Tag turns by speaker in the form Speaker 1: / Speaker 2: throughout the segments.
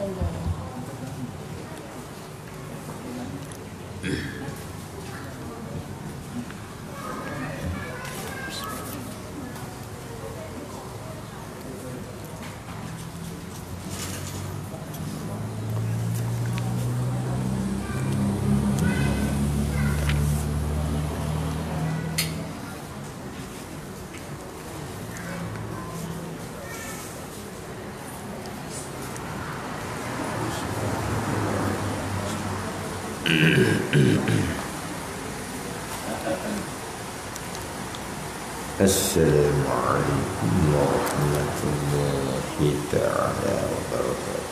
Speaker 1: Assalamualaikum warahmatullahi ta'ala wabarakatuh.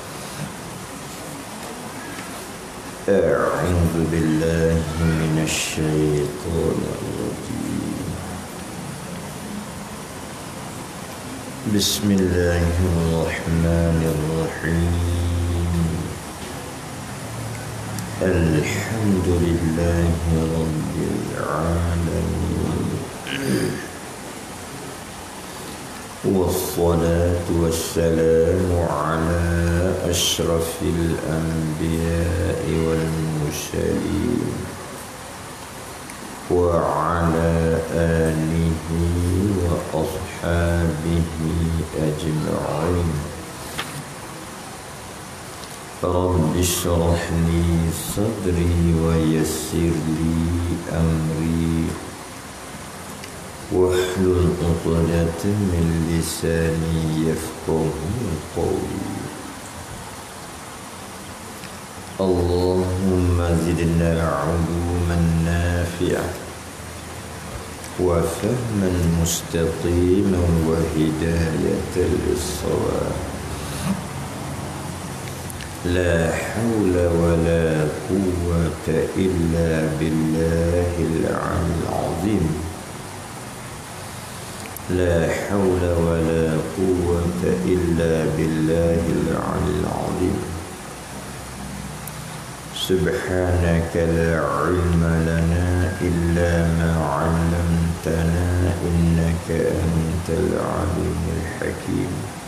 Speaker 1: A'udzu billahi minasy syaithanir rajim. Bismillahirrahmanirrahim. Alhamdulillahi rabbil alamin. والصلاة والسلام على أشرف الأنبياء والمرسلين وعلى آله وأصحابه أجمعين. رب اشرح لي صدري ويسر لي أمري واحلل عقدة من لساني يفقهوا قولي. اللهم زدنا علوما نافعا وفهما مستقيما وهداية للصواب. لا حول ولا قوة إلا بالله العلي العظيم. لا حول ولا قوة إلا بالله العلي العظيم. سبحانك لا علم لنا إلا ما علمتنا إنك أنت العليم الحكيم.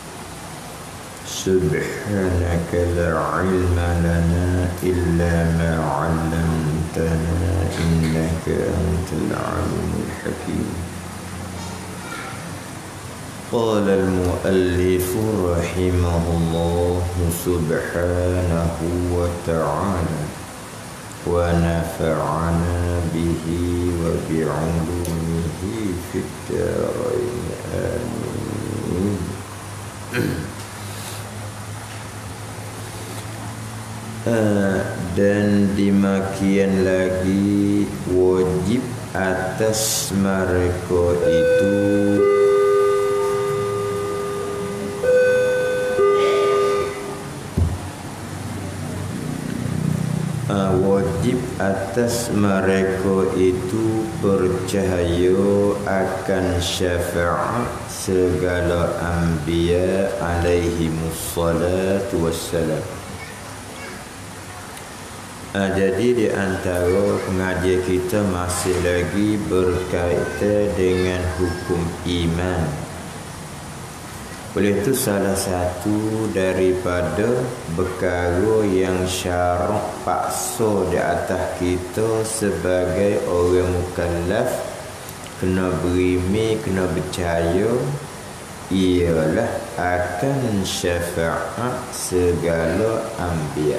Speaker 1: سبحانك لا علم لنا إلا ما علمتنا إنك أنت العليم الحكيم. قال المؤلف رحمه الله سبحانه وتعالى ونفعنا به وبعلومه في الدارين آمين. Dan demikian lagi wajib atas mereka itu wajib atas mereka itu percaya akan syafaat segala anbiya alaihimussalatu wassalam. Jadi di antara pengajian kita masih lagi berkaitan dengan hukum iman. Oleh itu salah satu daripada perkara yang syarak paksa di atas kita sebagai orang mukallaf kena berimi, kena percaya ialah akan syafaat segala anbiya.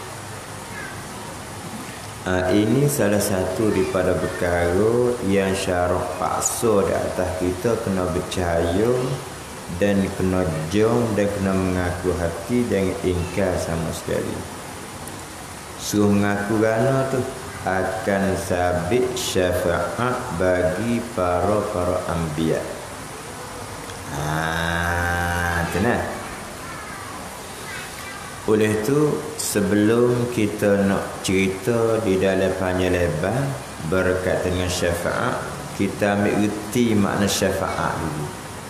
Speaker 1: Ini salah satu daripada perkara yang syarak paksa di atas kita kena percaya dan kena jom dan kena mengaku hati dan ingkar sama sekali. Suruh mengaku kerana tu akan sabit syafaat bagi para anbiya. Tenang. Oleh itu sebelum kita nak cerita di dalam panjang lebar berkaitan dengan syafaat, kita ambil erti makna syafaat dulu.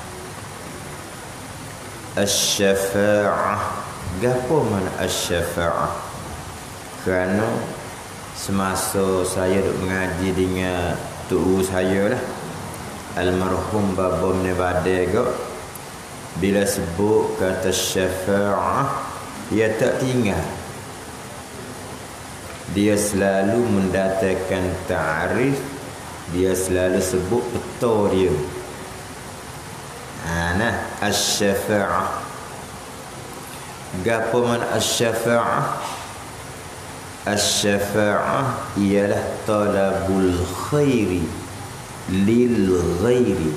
Speaker 1: Asy-syafa'ah. Gapo makna asy-syafa'ah? Kerana semasa saya duk mengaji dengan tuk saya lah, almarhum Baba Nebade, bila sebut kata syafa'ah dia tak tinggal. Dia selalu mendatangkan ta'rif, dia selalu sebut betul dia. Nah, asy-syafa'ah. Gapo man asy-syafa'ah? Asy-syafa'ah ialah talabul khairi lil ghairi.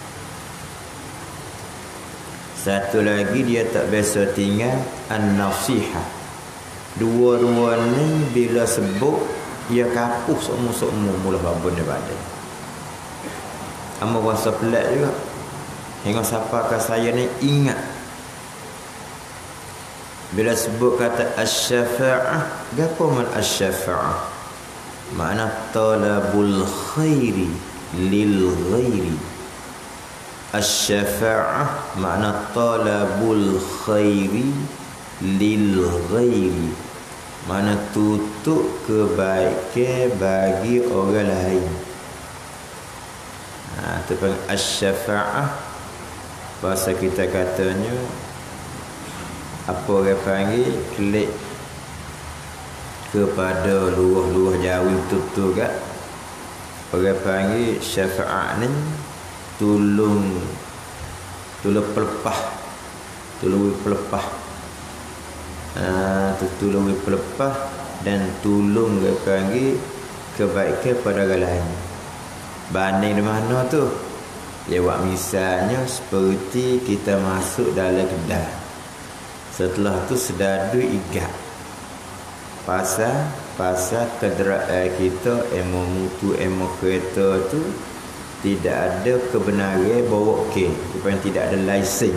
Speaker 1: Satu lagi dia tak biasa tinggal an-nasihah. Dua-dua ni bila sebut ia kapuh semua mula babon dia badan. Amo bahasa pelat juga. Hingga siapa ke saya ni ingat. Bila sebut kata asy-syafa'ah, gapo man asy-syafa'ah? Makna talabul khairi lil ghairi. Asy-syafa'ah makna talabul khairi lil ghairi. Mana tutup kebaikan bagi orang lain. Itu panggil asy-syafa'ah. Bahasa kita katanya apa orang panggil klik kepada luah-luah jauh tutup kat. Orang panggil syafa'ah ni tolong pelepah. Tolong pelepah dan tolong dia panggil kebaikan pada orang lain. Banding di mana tu? Ya, buat misalnya seperti kita masuk dalam kedai. Setelah tu sedadu igat. Pasal kenderaan kita, mutu kereta tu tidak ada kebenaran bawa ke. Rupanya tidak ada lesen.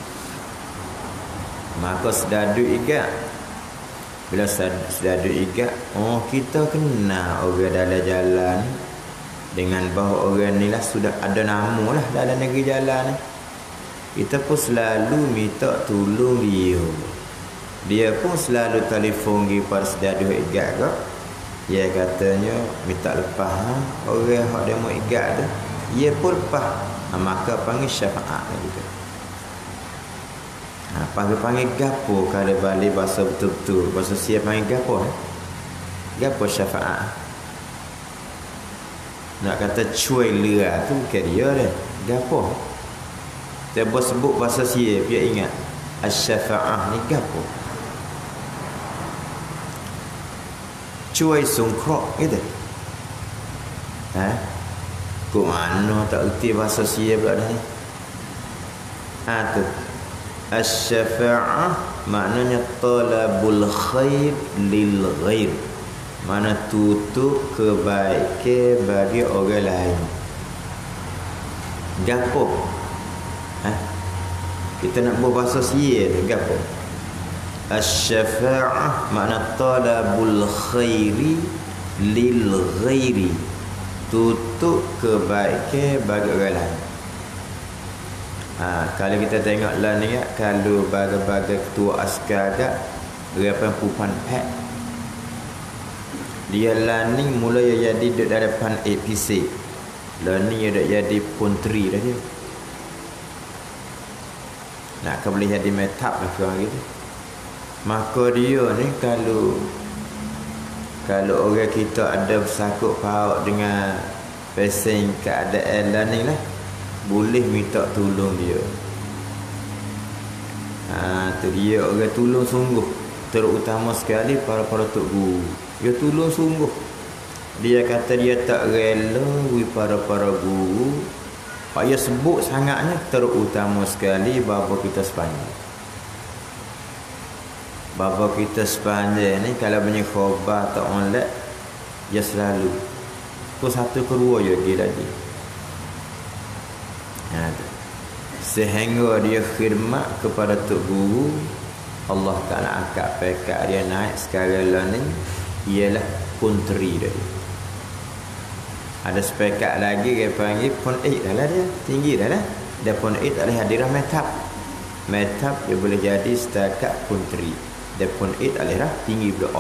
Speaker 1: Maka sedadu igat. Bila sedadu igat, kita kenal orang dalam jalan dengan bahawa orang ni lah sudah ada nama lah dalam negeri jalan ni. Kita pun selalu minta tolong dia. Dia pun selalu telefon pergi pada sedadu igat ke. Dia katanya minta lepas orang yang dia mau igat tu. Dia pun lepas. Maka panggil syafa'ah gitu. Panggil gapo kalau balik bahasa betul-betul. Bahasa siap panggil gapo? Gapo syafa'ah? Nak kata cuai lera tu bukan dia dah. Gapo? Dia sebut bahasa siap dia ingat. Asy-syafa'ah ni gapo? Cuai sungkrok gitu. Kok mana tak erti bahasa siap pula dah ni? Tu asy-syafa'ah maknanya talabul khair lil ghair. Mana tutup kebaikan bagi orang lain. Gapo? Kita nak berbahasa sia tu gapo? Asy-syafa'ah makna talabul khairi lil ghairi. Tutup kebaikan bagi orang lain. Kalau kita tengok lah ni, kalau bagai-bagai ketua askar kat berapa pupan pek, dia lah ni mula jadi duduk dari depan APC. Lah ni dia dah jadi punteri dah dia. Nak boleh jadi metap lah kurang gitu. Maka dia ni kalau orang kita ada bersakut paut dengan pesen keadaan lah ni lah, boleh minta tolong dia. Tu dia orang tolong sungguh. Terutama sekali para tok guru. Dia tolong sungguh. Dia kata dia tak rela para guru. Pak dia sebut sangatnya terutama sekali bapa kita sepanjang. Bapa kita sepanjang ni kalau punya khabar tak online, dia selalu tu satu kedua je dia lagi. Sehingga dia khidmat kepada tok guru, Allah Ta'ala angkat pekat dia naik sekarang lah ni ialah punteri dia. Ada sepekat lagi dia panggil pun 8 dah lah dia, tinggi dah lah. Dia pun 8 tak boleh hadirah metap. Metap dia boleh jadi setakat punteri. Dia pun 8 tak boleh dah tinggi pula.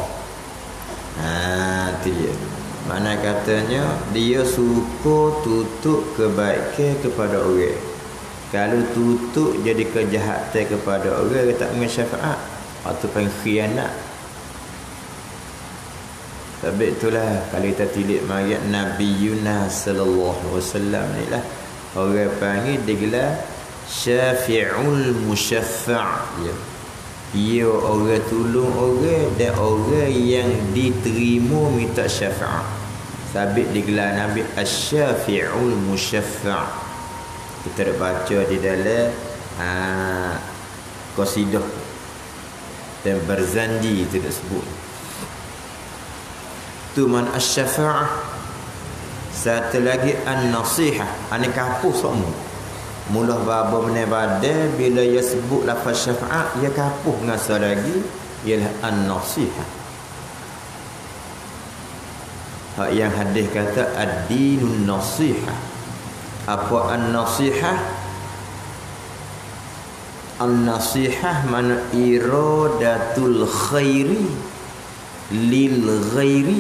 Speaker 1: Itu dia. Mana katanya dia suka tutup kebaikan kepada orang. Kalau tutup jadi kejahatan kepada orang, dia tak mengen syafaat, atau pengkhianat. Tapi itulah kalau kita tilik mayat Nabi Yunus sallallahu alaihi wasallam ni lah orang panggil digelar syafi'ul musyaffa', ya. Dia orang tolong orang dan orang yang diterima minta syafaat. Sabit digelar Nabi asy-syafi'ul musyaffa'. Kita dah baca di dalam qasidah dan Barzanji itu disebut. Tu man asy-syafa'ah. Satu lagi an-nasihah, ane kapuh semua. Mula baba menebada bila ia sebut lafaz syafaat ia kapuh ngasa lagi ialah an-nasihah. Hak yang hadis kata ad-dinun nasihah. Apa an-nasihah? An-nasihah mana iradatul khairi lil ghairi.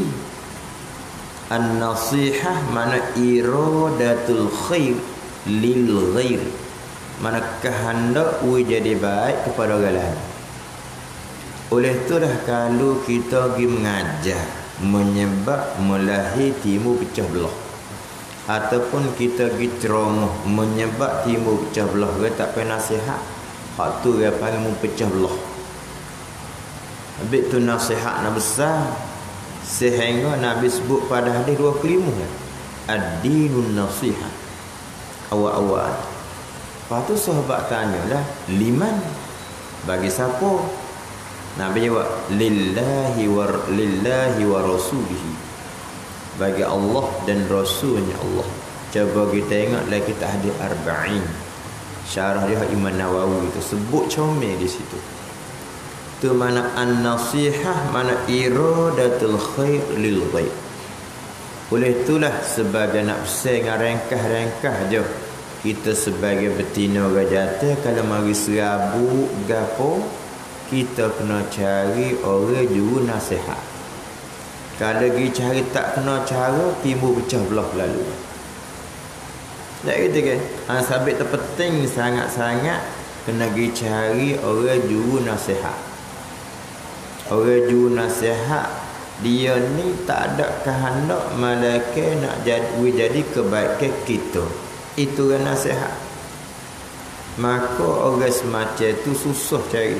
Speaker 1: An-nasihah mana iradatul khair lil ghair, mana kehendak jadi baik kepada orang lain. Oleh itulah kalau kita pergi mengajar menyebab melahir timbul pecah belah, ataupun kita pergi ceramah menyebab timbul pecah belah, orang tak payah nasihat, hak tu dia panggil pecah belah. Habis tu nasihat nak besar sehingga Nabi sebut pada hadis 2 kalimah ad-dinun nasihah. Awal-awal. Lepas tu sahabat tanyalah, liman? Bagi siapa? Nabi jawab, lillahi wa rasulihi. Bagi Allah dan Rasulnya Allah. Cuba kita tengoklah kita hadis arba'in. Syarah dia Imam Nawawi itu sebut comel di situ. Tu mana an-nasihah, mana iradatul khair lil ghair. Oleh itulah sebagai nak pesan rengkah-rengkah je kita sebagai betina orang jantan kalau mari serabut gapo kita kena cari orang juru nasihat. Kalau pergi cari tak kena cara timbul pecah belah lalu. Tak gitu kan? Sabit terpenting sangat-sangat kena pergi cari orang juru nasihat. Orang juru nasihat dia ni tak ada kehendak malaikat nak jadi kebaikan kita. Itu kan nasihat. Maka orang semacam tu susah cari.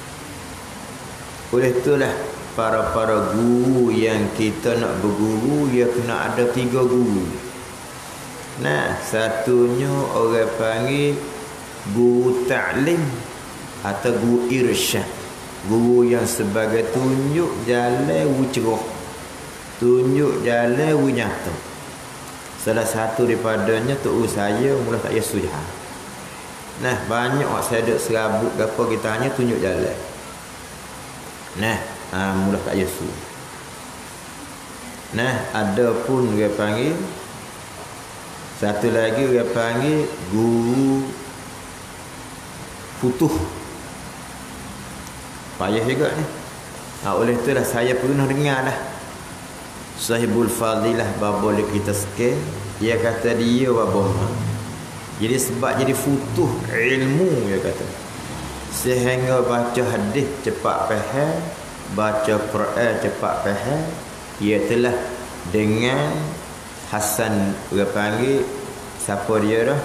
Speaker 1: Oleh itulah para guru yang kita nak berguru dia kena ada 3 guru. Nah, satunya orang panggil guru ta'lim atau guru irsyad. Guru yang sebagai tunjuk jalan wucerah, tunjuk jalan wunyata. Salah satu daripadanya tu saya mula tak ya sujah. Nah, banyak orang saya duk serabut gapo kita tanya tunjuk jalan. Nah, mula tak ya su. Nah, ada pun dia panggil satu lagi dia panggil guru futuh. Payah juga ni. Oleh itulah saya pernah dengar dah Sahibul Fadilah babo kita sikit, dia kata dia babo. Jadi sebab jadi futuh ilmu dia kata. Sehingga baca hadis cepat faham, baca Quran cepat faham, ia telah dengan Hasan dia panggil siapa dia dah?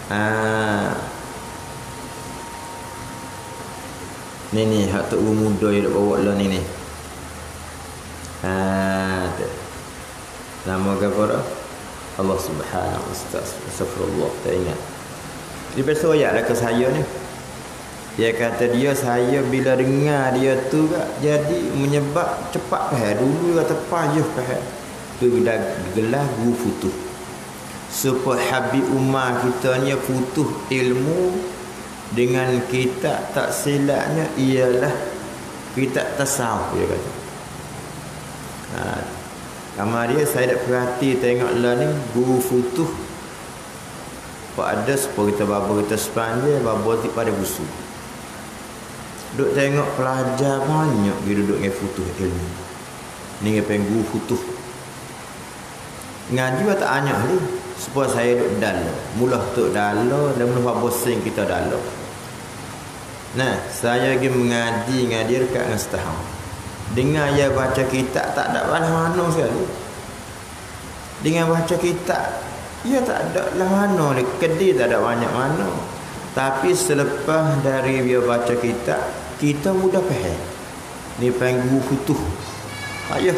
Speaker 1: Ni hak tok muda yang bawa lah ni. Nama kepada Allah Subhanahu wa taala. Astagfirullah, tak ingat. Dia pasal ayatlah ke saya ni. Dia kata dia saya bila dengar dia tu kak, jadi menyebab cepat faham. Dulu kata payah faham. Tu dah gelar guru futuh. Supaya Habib Umar kita ni futuh ilmu dengan kitab tak silapnya ialah kitab tasawuf dia kata. Kamar dia saya dah perhati tengoklah ni guru futuh. Pak ada supaya kita babo kita sepanjang babo tik pada busu. Duk tengok pelajar banyak dia duduk dengan futuh ilmu. Ni dia guru futuh. Ngaji tak banyak ni. Supaya saya duduk dalam. Mula tu dalam dan mula bosan kita dalam. Nah, saya pergi mengaji dengan dia dekat dengan setahun. Dengar dia baca kitab tak ada balas mana sekali. Dengan baca kitab, ia tak ada lah mana, kedai tak ada banyak mana. Tapi selepas dari dia baca kitab, kita mudah faham. Ni panggil guru futuh. Ayah.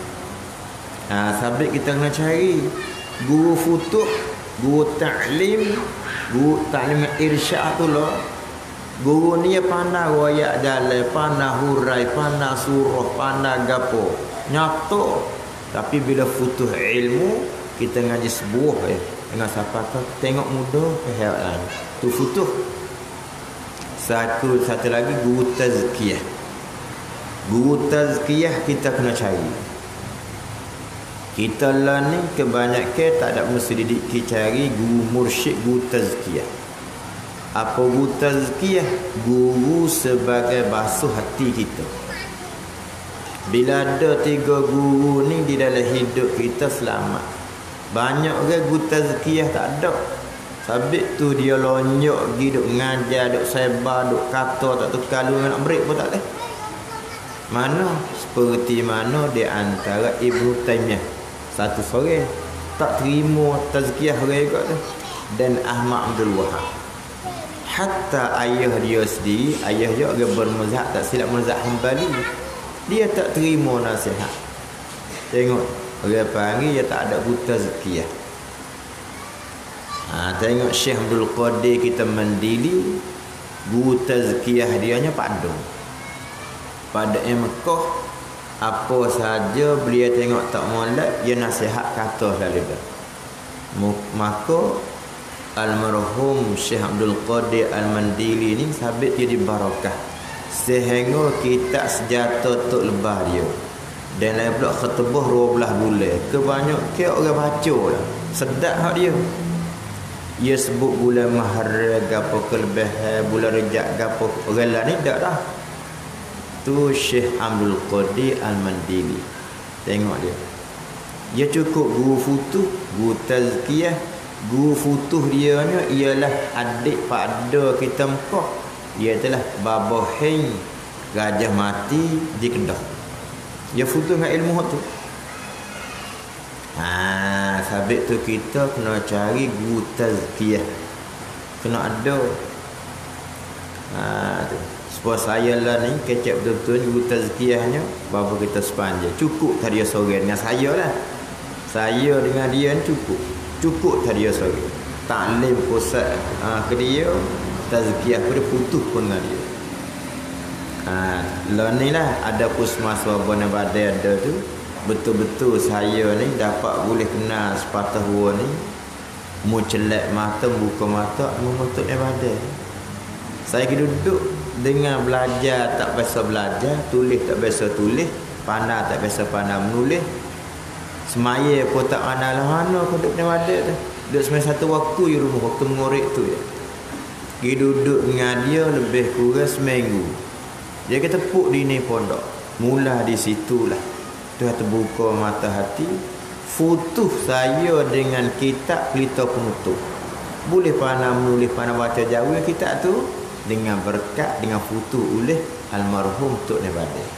Speaker 1: Sabit kita kena cari guru futuh, guru ta'lim irsyad tu lah. Guru ni pandai royak jalan, pandai hurai, pandai surah, pandai gapo. Nyata. Tapi bila futuh ilmu, kita ngaji sebuah dengan siapa tu tengok muda faham. Tu futuh. Satu lagi guru tazkiyah. Guru tazkiyah kita kena cari. Kita lah ni kebanyakan tak ada mesti didik kita cari guru mursyid, guru tazkiyah. Apa guru tazkiyah? Guru sebagai basuh hati kita. Bila ada 3 guru ni di dalam hidup kita selamat. Banyak orang guru tazkiyah tak ada. Sabit tu dia lonjok pergi duk mengajar, duk sebar, duk kata tak tukar lu nak break pun tak boleh. Mana seperti mana di antara Ibnu Taimiyah satu sore tak terima tazkiyah orang juga tu, dan Ahmad Abdul Wahab. Hatta ayah dia sendiri, ayah dia orang bermazhab tak silap mazhab Hambali, dia tak terima nasihat. Tengok orang panggil dia tak ada guru tazkiyah. Tengok Syekh Abdul Qadir kita Mandili, guru tazkiyah dia nya padu. Pada Mekah apa saja beliau tengok tak molek, dia nasihat kata lalu dah. Maka almarhum Syekh Abdul Qadir Al-Mandili ni sabit dia di barakah. Sehingga kitab sejata tok lebah dia. Dan lain pula khatibah 12 bulan. Kebanyakan orang baca lah. Sedap hak dia. Ia sebut bulan Muharram gapo kelebihan, bulan Rejab gapo. Orang lain ni tak dah. Tu Syekh Abdul Qadir Al-Mandili. Tengok dia. Dia cukup guru futuh, guru tazkiyah. Guru futuh dia ni ialah adik pada kita Mekah. Ia adalah Baba Heng Gajah Mati di Kedah. Dia futuh dengan ilmu tu. Sabit tu kita kena cari guru tazkiyah. Kena ada. Tu. Sebab saya lah ni kecap betul-betul guru tazkiyahnya bapa kita sepanjang. Cukup tadi sore dengan saya lah. Saya dengan dia ni cukup tadi sore. Taklim pusat ke dia, tazkiyah pun putus pun dengan dia. Lah ni lah ada pusmasa Bona Badai ada tu. Betul-betul saya ni dapat boleh kenal sepatah dua ni. Mu celak mata, buka mata, mu menutup badai. Saya duduk dengan belajar tak biasa belajar, tulis tak biasa tulis, pandai tak biasa pandai menulis. Semaya pun tak pandai lah mana aku duduk dengan badai tu. Duduk semasa satu waktu je rumah, waktu mengorek tu je. Pergi duduk dengan dia lebih kurang seminggu. Dia kata puk di ni pondok. Mula di situlah tu terbuka mata hati. Futuh saya dengan kitab pelita penutup. Boleh pandai menulis, pandai baca jauh kitab tu dengan berkat, dengan futuh oleh almarhum Tok Nebadai.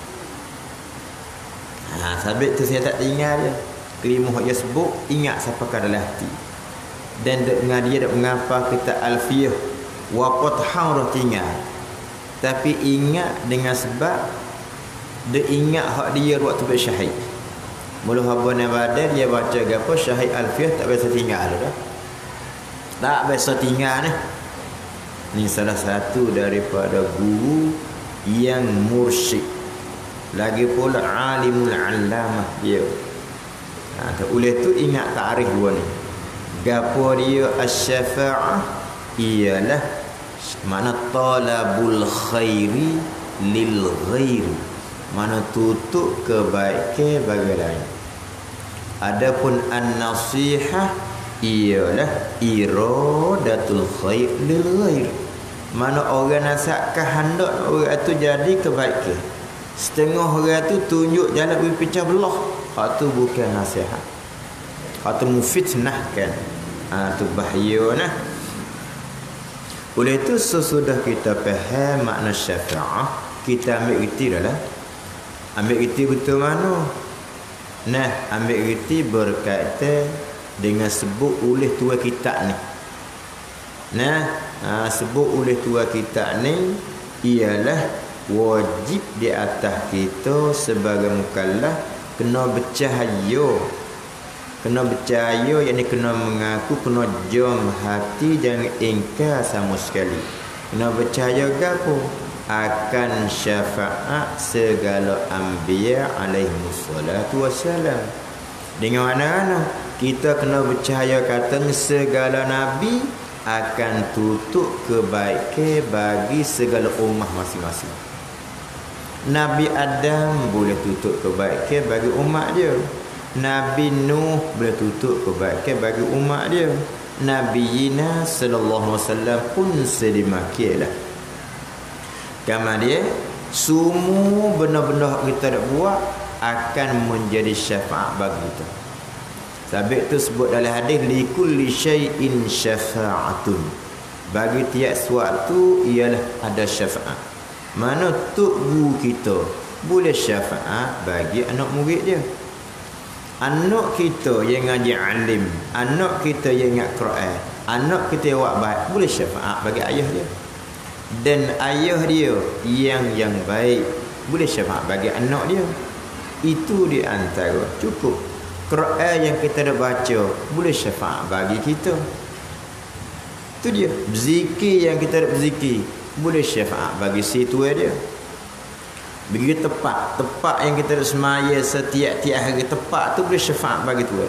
Speaker 1: Sabit tu saya tak tinggal je. Kelima dia sebut, ingat siapa kat dalam hati. Dan dengan dia dak mengapa kita alfiyah waqat haurah tinggal. Tapi ingat dengan sebab dia ingat hak dia waktu bersyahid. Mula Abah Nebadai dia baca gapo syahid alfiyah tak biasa tinggal dah. Tak biasa tinggal ni. Ni salah satu daripada guru yang mursyid. Lagi pula alimul allamah dia. Oleh tu ingat takrif dua ni. Gapo dia asy-syafa'ah ialah mana talabul khairi lil ghairi. Mana tutup kebaikan bagi lain. Adapun an-nasihah ialah iradatul khair lil ghair. Mana orang nasihatkan hendak orang itu jadi kebaikan. Setengah orang tu tunjuk jalan berpecah belah. Hak tu bukan nasihat. Hak tu mufitnahkan. Tu bahaya nah. Oleh itu sesudah kita faham makna syafaat, kita ambil reti dah lah. Ambil reti betul mana? Nah, ambil reti berkaitan dengan sebut oleh tua kita ni. Nah, sebut oleh tua kita ni ialah wajib di atas kita sebagai mukallaf kena bercahaya. Kena bercahaya, yakni kena mengaku, kena jom hati, jangan ingkar sama sekali. Kena bercahaya gapo? Akan syafaat segala anbiya alaihi wassalatu wassalam. Dengan mana? Kita kena bercahaya katanya segala nabi akan tutup kebaikan bagi segala ummah masing-masing. Nabi Adam boleh tutup kebaikan bagi umat dia. Nabi Nuh boleh tutup kebaikan bagi umat dia. Nabi Yina sallallahu alaihi wasallam pun sedemikianlah. Kama dia semua benda-benda kita dak buat akan menjadi syafaat bagi kita. Sebab itu sebut dalam hadis likulli syai'in syafa'atun. Bagi tiap sesuatu ialah ada syafaat. Mana tok guru kita boleh syafaat bagi anak murid dia. Anak kita yang ngaji alim, anak kita yang ingat Quran, anak kita yang buat baik, boleh syafaat bagi ayah dia. Dan ayah dia yang baik boleh syafaat bagi anak dia. Itu di antara cukup. Quran yang kita dah baca boleh syafaat bagi kita. Itu dia. Zikir yang kita dah berzikir boleh syafaat bagi si tua dia. Begitu tepat yang kita dah semaya setiap-tiap hari, tepat tu boleh syafaat bagi tua.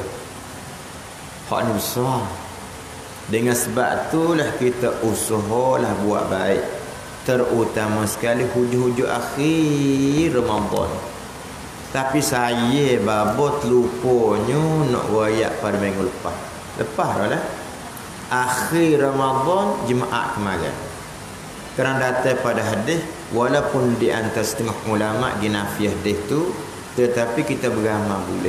Speaker 1: Hak ni besar. Dengan sebab itulah kita usahalah buat baik, terutama sekali hujung-hujung akhir Ramadan. Tapi saya babot lupanya nak wayak pada minggu lepas dah lah. Akhir Ramadan Jumaat kemarin. Kerana datang pada hadis, walaupun di antara setengah ulama dinafiah hadis tu, tetapi kita beramal boleh.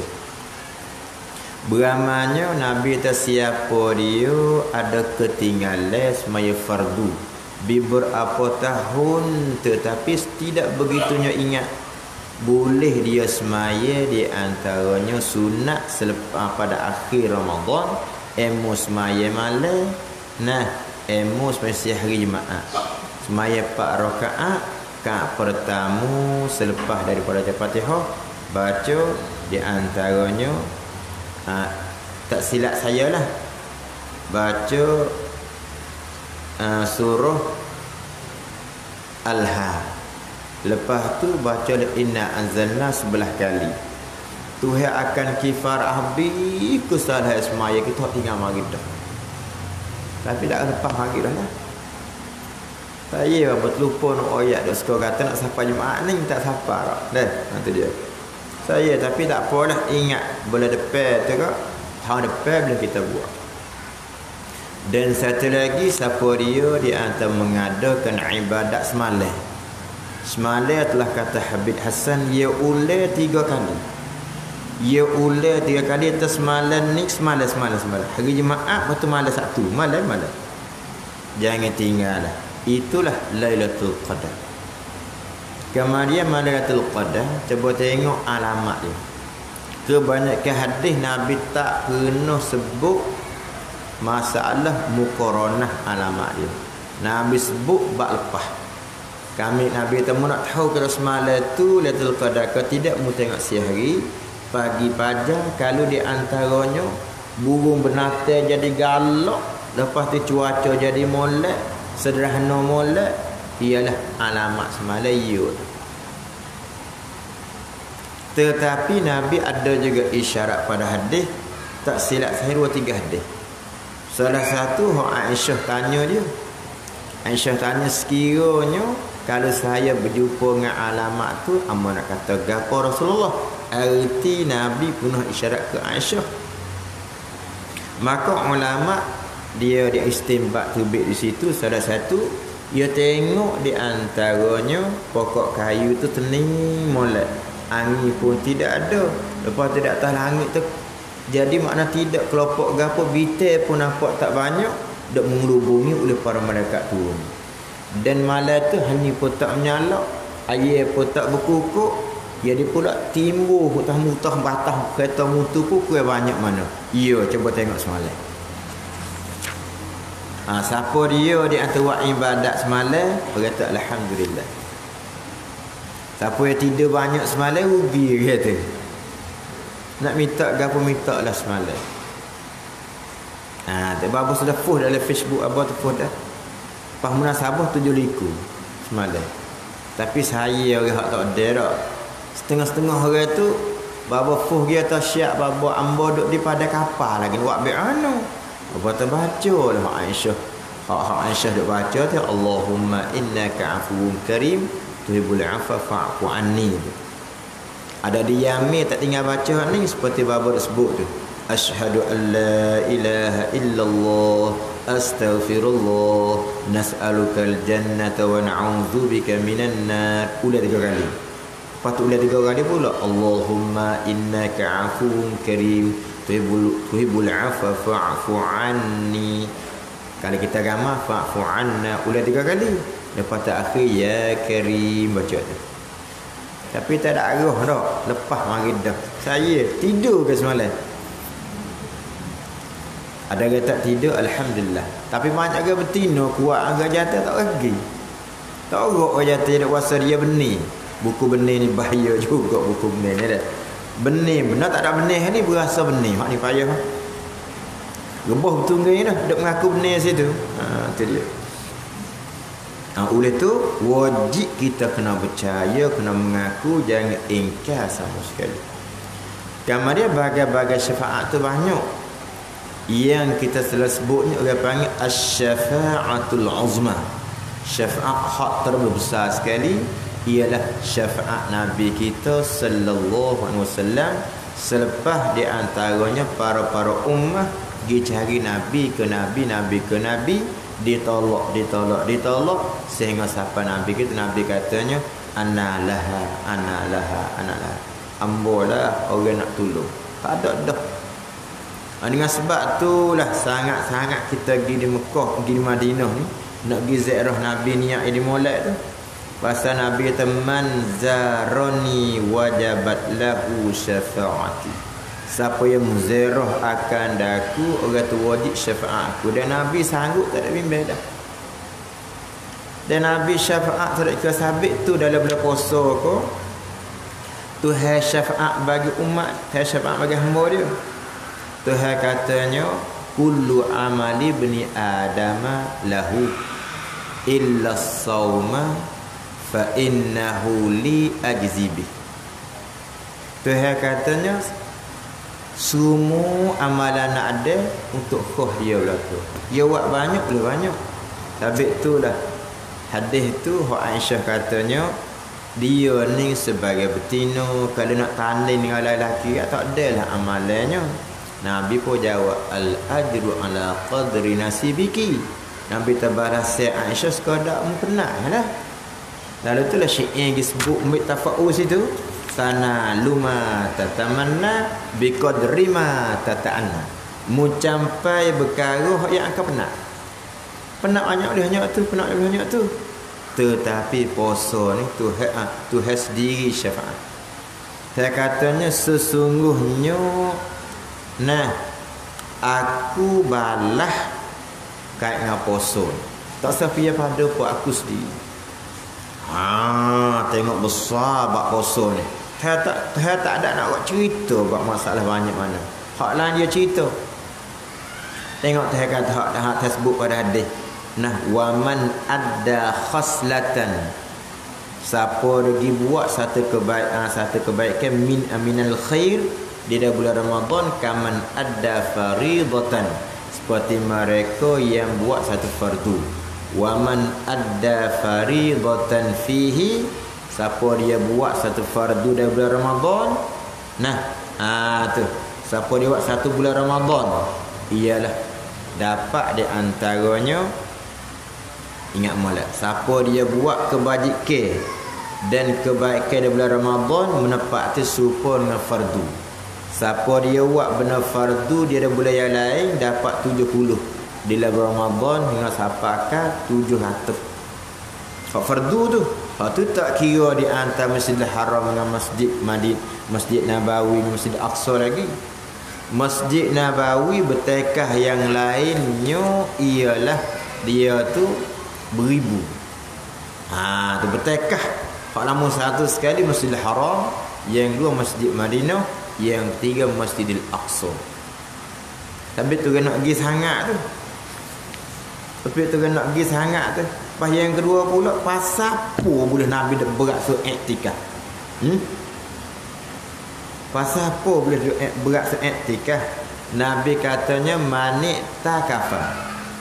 Speaker 1: Beramalnya Nabi kata siapa dia ada ketinggalan semaya fardu beberapa tahun tetapi tidak begitunya ingat, boleh dia semaya di antaranya sunat selepas pada akhir Ramadan, emus semaya malam. Nah, emus semaya hari Jumaat. Semaya 4 rakaat, rakaat pertama selepas daripada Al-Fatihah baca di antaranya tak silap saya lah, baca surah Al-Ha. Lepas tu baca inna anzalna 11 kali. Tuhan akan kifar habis kesalahan semaya kita tinggal maghrib dah. Tapi tak lepas maghrib dah lah. Saya betul lupa nak ayat dah sekarang kata nak sampai Jumaat ni tak sampai dah. Nanti dia. Saya tapi tak apalah, ingat bulan depan tu kak, tahun depan boleh kita buat. Dan satu lagi, siapa dia di antara mengadakan ibadat semalam. Semalam telah kata Habib Hasan, ia ulai 3 kali. Ia ulai 3 kali atas semalam ni, semalam. Hari Jumaat betul malam satu, malam. Jangan tinggal lah. Itulah Lailatul Qadar. Kemudian Lailatul Qadar, cuba tengok alamat dia. Kebanyakan hadis Nabi tak pernah sebut masalah muqaranah alamat dia. Nabi sebut bab lepas. Nabi temu nak tahu kalau semalam tu Lailatul Qadar ke tidak, mu tengok sehari pagi pajang, kalau di antaranya burung bernatang jadi galak, lepas tu cuaca jadi molek, sederhana molek, ialah alamat semalam yud. Tetapi Nabi ada juga isyarat pada hadis, tak silap saya 2-3 hadis. Salah satu Aisyah tanya dia. Aisyah tanya sekiranya kalau saya berjumpa dengan alamat tu, amma nak kata gapo Rasulullah? Arti Nabi punah isyarat ke Aisyah. Maka ulama dia istinbat terbit di situ. Salah satu, dia tengok di antaranya pokok kayu tu tening molek, angin pun tidak ada, lepas tu di atas langit tu jadi makna tidak kelopok gapo, bitai pun nampak tak banyak, dak mengelubungi oleh para malaikat turun. Dan malam tu hani pun tak menyala, air pun tak berkukuk, jadi pula timbul hutah-mutah batah kereta mutu pun kuih banyak mana. Ya, cuba tengok semalam. Siapa dia di antara ibadat semalam, berkata alhamdulillah. Siapa yang tidur banyak semalam rugi kata. Nak minta gapo minta lah semalam. Babu sudah post dalam Facebook apa tu post dah. Pas munasabah 7 liku semalam. Tapi saya orang hak tak ada dak. Setengah-setengah orang tu baba post dia atas syak baba ambo duk di pada kapal lagi buat be anu. Apa terbaca lah Aisyah. Hak Aisyah duk baca tu Allahumma innaka afuwun karim tuhibbul afwa fa'fu anni. Ada di Yamin tak tinggal baca ni seperti baba dah sebut tu. Asyhadu an la ilaha illallah astaghfirullah nas'alukal jannata wa na'udzubika minan nar. Ulah 3 kali. Lepas tu ulah 3 kali pula Allahumma innaka afuwun karim tuhibbul afwa fa'fu anni. Kalau kita ramah fa'fu anna ulah 3 kali. Lepas tu akhir ya karim baca tu. Tapi tak ada arah dah. Lepas mari dah. Saya tidur ke semalam? Ada yang tak tidur alhamdulillah. Tapi banyak ke betina kuat agak jatuh tak pergi. Tak urut orang jatuh dia kuasa dia benih. Buku benih ni bahaya juga buku benih ni dah. Benih benar tak ada benih ni berasa benih. Mak ni payah. Gebah betul ni dah dak mengaku benih situ. Tu dia. Oleh tu wajib kita kena percaya, kena mengaku, jangan ingkar sama sekali. Kemudian bagai-bagai syafaat tu banyak. Yang kita telah sebutnya orang panggil asy-syafa'atul uzma. Syafaat hak terbesar sekali ialah syafaat Nabi kita sallallahu alaihi wasallam selepas di antaranya para ummah pergi cari Nabi ke Nabi ditolak sehingga siapa Nabi kita Nabi katanya ana laha ambolah orang nak tolong. Tak ada dah. Dengan sebab tu lah sangat-sangat kita pergi di Mekah, pergi di Madinah ni nak pergi ziarah Nabi niat di Molek tu. Pasal Nabi kata man zarani wajabat lahu syafaati. Siapa yang menziarah akan daku orang tu wajib syafaat aku. Dan Nabi sanggup tak ada bimbang dah. Dan Nabi syafaat tak ada sabit tu dalam bulan puasa ko. Tuhan syafaat bagi umat, Tuhan syafaat bagi hamba dia. Tuhan katanya kullu amali bani adama lahu illa as-sawma fa innahu li ajzibi. Tuhan katanya semua amalan nak ada untuk kau dia berlaku. Dia buat banyak boleh banyak. Tapi itulah hadis tu Aisyah katanya dia ni sebagai betina kalau nak tanding dengan lelaki tak adalah amalannya. Nabi pun jawab al-ajru ala qadri nasibiki. Nabi tabaras Aisyah sekadar mempernah lah. Lalu itulah syair yang disebut ambil tafa'ul situ. Sana luma tatamanna biqadri ma tata'anna. Mucampai berkara yang akan penat. Penat banyak boleh banyak tu, penat boleh banyak tu. Tetapi puasa ni Tuhan sendiri syafaat. Saya katanya sesungguhnya aku balah kait dengan puasa. Tak sampai pada pun aku sendiri. Tengok besar bab puasa ni. Saya tak ada nak buat cerita bab masalah banyak mana. Hak lain dia cerita. Tengok saya kata hak sebut pada hadis. Wa man adda khaslatan. Siapa pergi buat satu kebaikan min aminal khair di dalam bulan Ramadan kaman adda faridatan, seperti mereka yang buat satu fardu. Wa man adda faridatan fihi, siapa dia buat satu fardu dalam bulan Ramadan. Tu siapa dia buat satu bulan Ramadan ialah dapat di antaranya, ingat molek, siapa dia buat kebajikan dan kebaikan di bulan Ramadan menepati serupa dengan fardu. Siapa dia buat benar fardu dia ada bulan yang lain dapat 70 di bulan Ramadan hingga sapakan 700. Hak fardu tu. Hak tu tak kira di antara Masjidil Haram dengan Masjid Nabawi, Masjid Aqsa lagi. Masjid Nabawi bertekah yang lainnya ialah dia tu beribu. Tu bertekah. Hak lama 100 sekali Masjidil Haram, yang kedua Masjid Madinah, yang ketiga Masjidil Aqsa. Tapi tu nak pergi sangat tu. Lepas yang kedua pula, pasal apa boleh Nabi beraksud iktikaf? Pasal apa boleh beraksud iktikaf? Nabi katanya manik takafa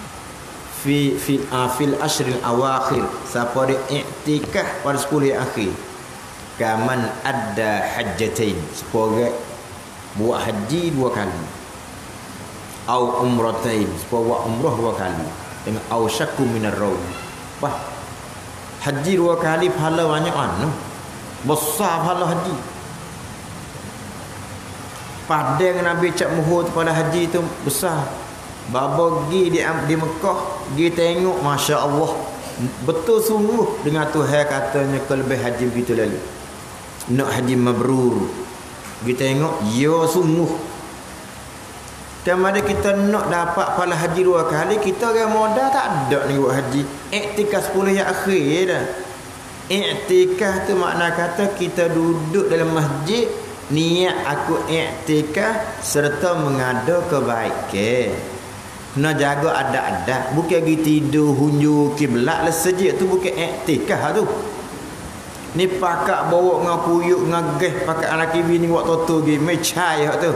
Speaker 1: fil ashril awakhir. Siapa dia iktikaf pada 10 yang akhir, kaman ada hajjatain, seporang buat haji 2 kali, au umratain, seporang buat umrah 2 kali, dengan au syakku minar rawi. Wah, haji 2 kali pahala banyak mana? Besar pahala haji. Padang Nabi cak muhur pada haji tu besar. Baba pergi di Mekah, pergi tengok, Masya Allah, betul sungguh dengan Tuhan katanya kelebih haji begitu lalu. Nak haji mabrur, pergi tengok, ya sungguh. Kamada kita nak dapat pahala haji 2 kali, kita orang modal tak ada ni buat haji. Iktikaf 10 yang akhir dah. Iktikaf tu makna kata kita duduk dalam masjid, niat aku iktikaf serta mengada kebaikan. Kena jaga adat-adat, bukan pergi tidur hunju kiblat lah sejak tu, bukan iktikaf tu. Ni pakak bawa dengan puyuk dengan gas, pakak anak bini buat toto pergi mecai tu.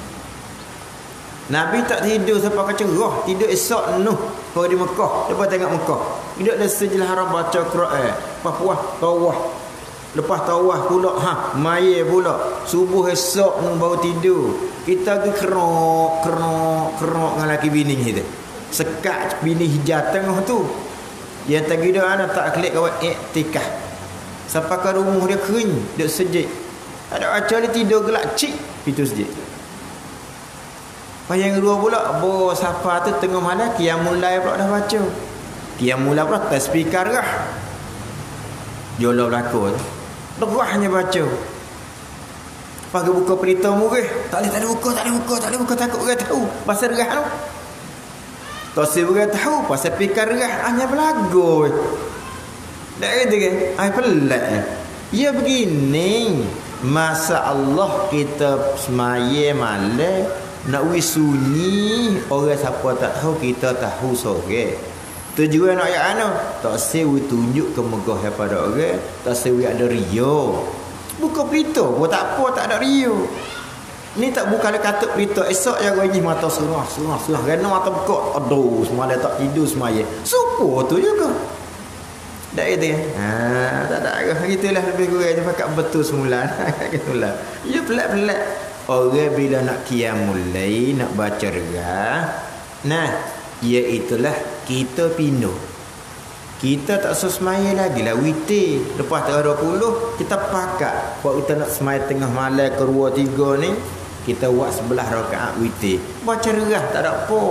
Speaker 1: Nabi tak tidur sampai cerah, tidur esok nuh pergi di Mekah, lepas tengok Mekah. Duduk dalam Masjidil Haram baca Quran, lepas puas tawaf. Lepas tawaf pula mai pula. Subuh esok nu baru tidur. Kita pergi kerok dengan laki bini kita. Sekat bini hijab tengah tu. Yang tak kira anak tak klik kawan iktikaf. Sampai ke rumah dia kering, duduk sejik. Ada baca dia tidur gelak cik pintu sejik. Lepas yang kedua pula, siapa tu tengah malam qiyamul lail pula dah baca. Qiyamul lail pula tak speaker kah? Jolah berlaku tu. Derahnya baca. Lepas dia buka berita murih. Tak boleh buka. Takut orang tahu. Pasal derah tu. Tak si orang tahu. Pasal speaker derah. Hanya berlagu. Tak kata kan? Pelat. Ya begini. Masa Allah kita semaya malam. Nak sunyi, orang siapa tak tahu, kita tahu sore. Tujuan nak ayat mana? Tak sewi tunjuk ke megah daripada orang, tak sewi ada rio. Buka berita pun tak apa, tak ada rio. Ni tak bukan ada kata berita esok yang gajih mata serah. Kerana mata buka, aduh, semalam tak tidur semaya. Supo tu juga. Tak itu kan? Tak ada. Gitulah lebih kurang dia pakai betul semula. Gitulah. Ya pelat-pelat. Orang bila nak qiyamul lail, nak baca regah, iaitulah kita pino. Kita tak semaya lagi lah witir. Lepas tengah 20 kita pakat. Kalau kita nak semaya tengah malam ke 2-3 ni, kita buat 11 rakaat witir. Baca regah tak ada apa.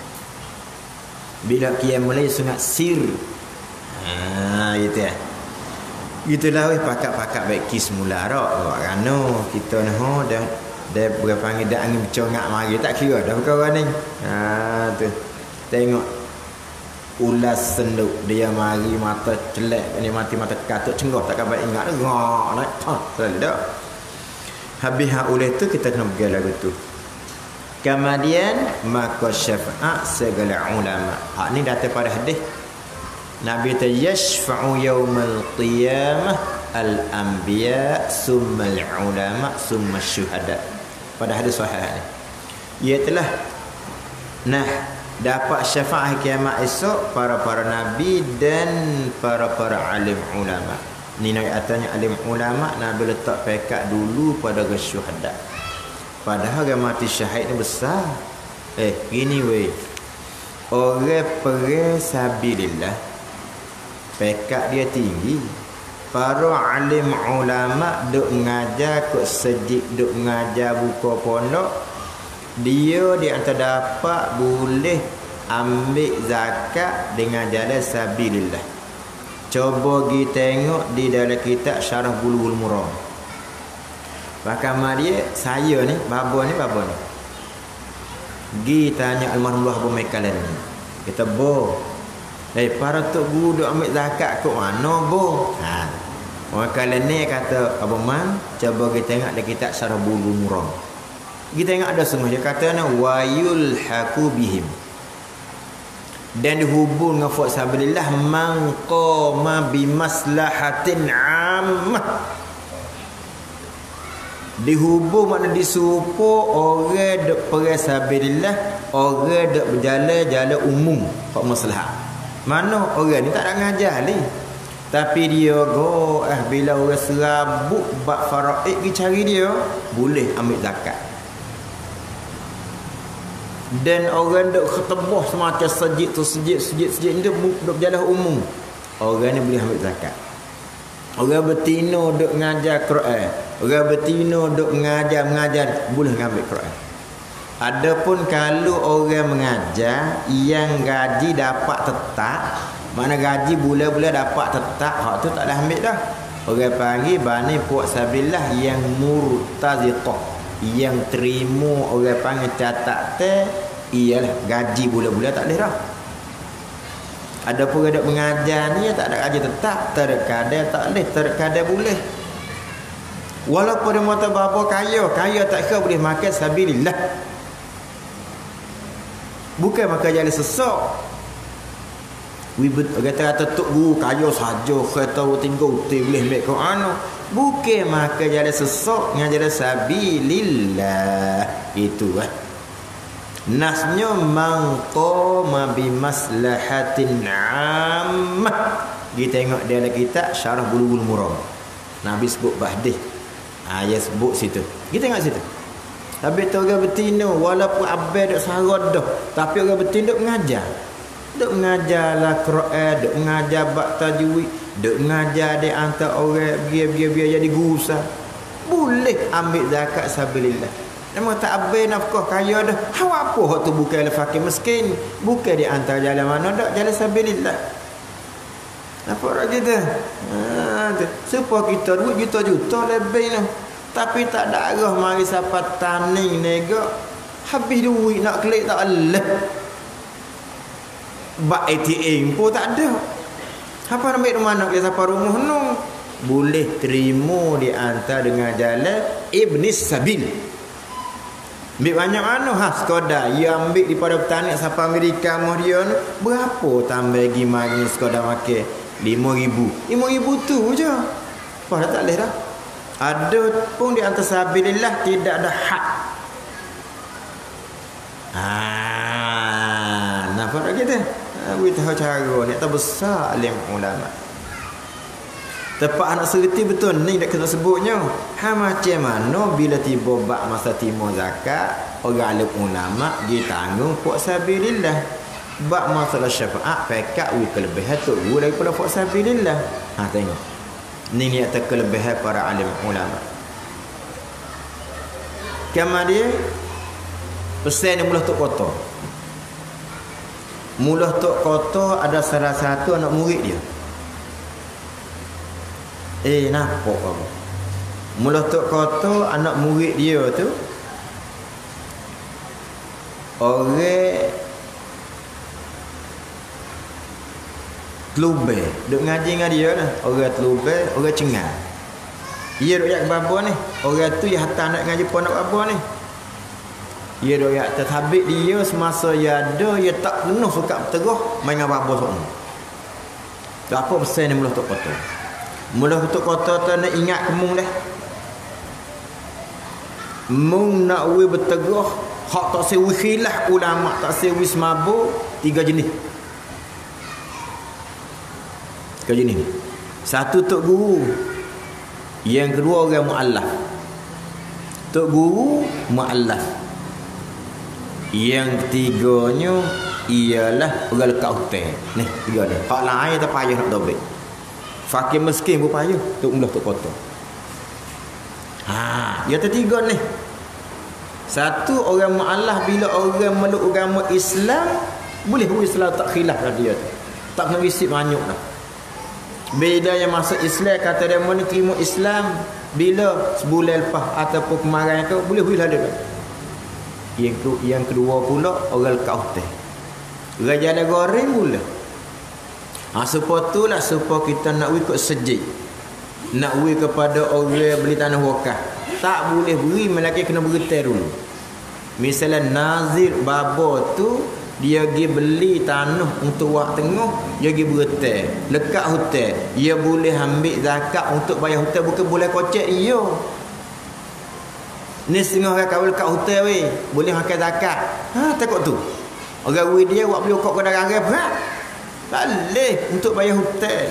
Speaker 1: Bila qiyamul lail sunat sir. Gitu ya. Gitulah pakat-pakat baik kis mula rak. Kerana kita dah dia berpanggil dah angin bercongak mari tak kira dah perkara ni. Tu. Tengok ulas senduk dia mari mata celak ni mati mata katuk cenggah tak kabar ingat ngak tak dah. Habis oleh tu kita kena pergi lagu tu. Kemudian maka syafaat segala ulama. Ni datang pada hadis. Nabi ta yashfa'u yaumal qiyamah al-anbiya summa al-ulama summa syuhada. Pada hadis sahih ni, ia telah dapat syafaat kiamat esok para nabi dan para alim ulama. Ni nak katanya alim ulama Nabi letak pekat dulu pada syuhada. Padahal yang mati syahid ni besar. Gini weh. Orang pergi sabilillah pekat dia tinggi. Para alim ulama duk mengajar kok sejik duk mengajar buka pondok, dia antara dapat boleh ambil zakat dengan jalan sabilillah. Cuba pergi tengok di dalam kitab Syarah Bulughul Maram. Bahkan dia saya ni, baba ni. Pergi tanya almarhum Abu Maikalan ni. Kita para tok guru duk ambil zakat kat mana bo? Orang kalian ni kata Abu Man, cuba kita tengok di kitab Syarah Bulughul Maram. Kita tengok ada semua dia kata wayul haqu bihim. Dan dihubung dengan fa'al sabilillah man qama bi maslahatin ammah. Dihubung makna disuruh orang duk pergi sabilillah, orang duk berjalan jalan umum hak maslahat. Mana orang ni tak nak ngajar ni. Tapi dia bila orang serabut bab faraid pergi cari dia, boleh ambil zakat. Dan orang duk ketebah semacam sejid ni duk berjalan umum. Orang ni boleh ambil zakat. Orang bertino duk ngajar Quran. Orang bertino duk mengajar boleh ambil Quran. Adapun kalau orang mengajar yang gaji dapat tetap, mana gaji bulan-bulan dapat tetap, hak tu tak dah ambil dah. Orang panggil bani puak sabilillah yang murtaziqah, yang terima orang panggil catat ialah gaji bulan-bulan tak boleh dah. Adapun orang mengajar ni tak ada gaji tetap, terkadang tak boleh, terkadang boleh. Walaupun dia mata bapa kaya tak kira boleh makan sabilillah. Bukan makan jalan sesak. Kata tok guru kaya saja, kata tinggal boleh ambil Quran. Bukan makan jalan sesak dengan jalan sabilillah. Itu nasnya man qama bi maslahatin ammah. Kita tengok dalam kitab Syarah Bulughul Maram. Nabi sebut bahdih. Dia sebut situ. Kita tengok situ. Tapi tu orang bertino walaupun abang duk sarad dah, tapi orang bertino duk mengajar. Duk mengajarlah Quran, duk mengajar bab tajwid, duk mengajar di antara orang biar jadi guru sah. Boleh ambil zakat sabilillah. Nama tak abang nafkah kaya dah. Awak apa hak tu bukanlah fakir miskin, bukan di antara jalan mana dak, jalan sabilillah. Apa orang kita? Supaya kita duit juta-juta lebih ni. Tapi tak ada arah mari siapa tani nega. Habis duit nak klik tak Allah. Bak ATM pun tak ada. Apa nak ambil mana ke siapa rumah nu? Boleh terima di antara dengan jalan Ibnis Sabil. Ambil banyak mana sekadar dia ambil daripada petani siapa Amerika mah dia ni berapa tambah lagi mari sekadar makan 5,000 tu je. Apa dah tak boleh dah. Ada pun di antara sabilillah tidak ada had. Nampak tak kita? Kita cara ni tak besar alim ulama. Tepat anak serti betul ni dak kita sebutnya. Macam mana bila tiba bab masa timur zakat, orang alim ulama ditanggung puak sabilillah. Bab masalah syafaat pekat kelebihan tu daripada puak sabilillah. Tengok. Ni niat kelebihan para alim ulama. Kemudian pesan ni mulah tok kota. Mulah tok kota ada salah satu anak murid dia. Nampak apa? Mulah tok kota anak murid dia tu orang Telubeh, duk ngaji dengan dia dah. Orang telubeh, orang cengar. Dia duk yak bapa ni. Orang tu yang hantar nak ngaji pondok bapa ni. Dia duk yak terhabis dia semasa dia ada, dia tak penuh suka berterah main dengan bapa seorang. Tu apa pesan ni mulah tok kota. Mulah tok kota tu nak ingat kemung dah. Mung nak we berterah, hak tak sewi khilaf ulama, tak sewi semabuk, 3 jenis. Jenis ni. Satu tok guru. Yang kedua orang muallaf. Tok guru muallaf. Yang ketiganya ialah orang lekat hotel. Ni, 3 ni. Hak lain tak payah nak dobek. Fakir miskin pun payah. Tok mulah tok kota. Dia tertiga ni. Satu orang muallaf bila orang meluk agama Islam Boleh selalu tak khilaf dah dia tu. Tak kena risik manyuk dah. Bila yang masuk Islam kata dia mau terima Islam bila sebulan lepas ataupun kemarin ke boleh lah dia. Yang kedua pula orang lekat hotel. Raja ada goreng pula. Supaya tu lah supaya kita nak ikut sejik. Nak beri kepada orang beli tanah wakaf. Tak boleh beri melaki kena bergetar dulu. Misalnya nazir baba tu dia pergi beli tanah untuk wak tengah, dia pergi bergetar lekat hotel, dia boleh ambil zakat untuk bayar hotel, bukan boleh kocek dia. Ni setengah orang kawal lekat hotel weh, boleh makan zakat. Takut tu orang weh dia wak beli kok ke darah berat tak boleh untuk bayar hotel.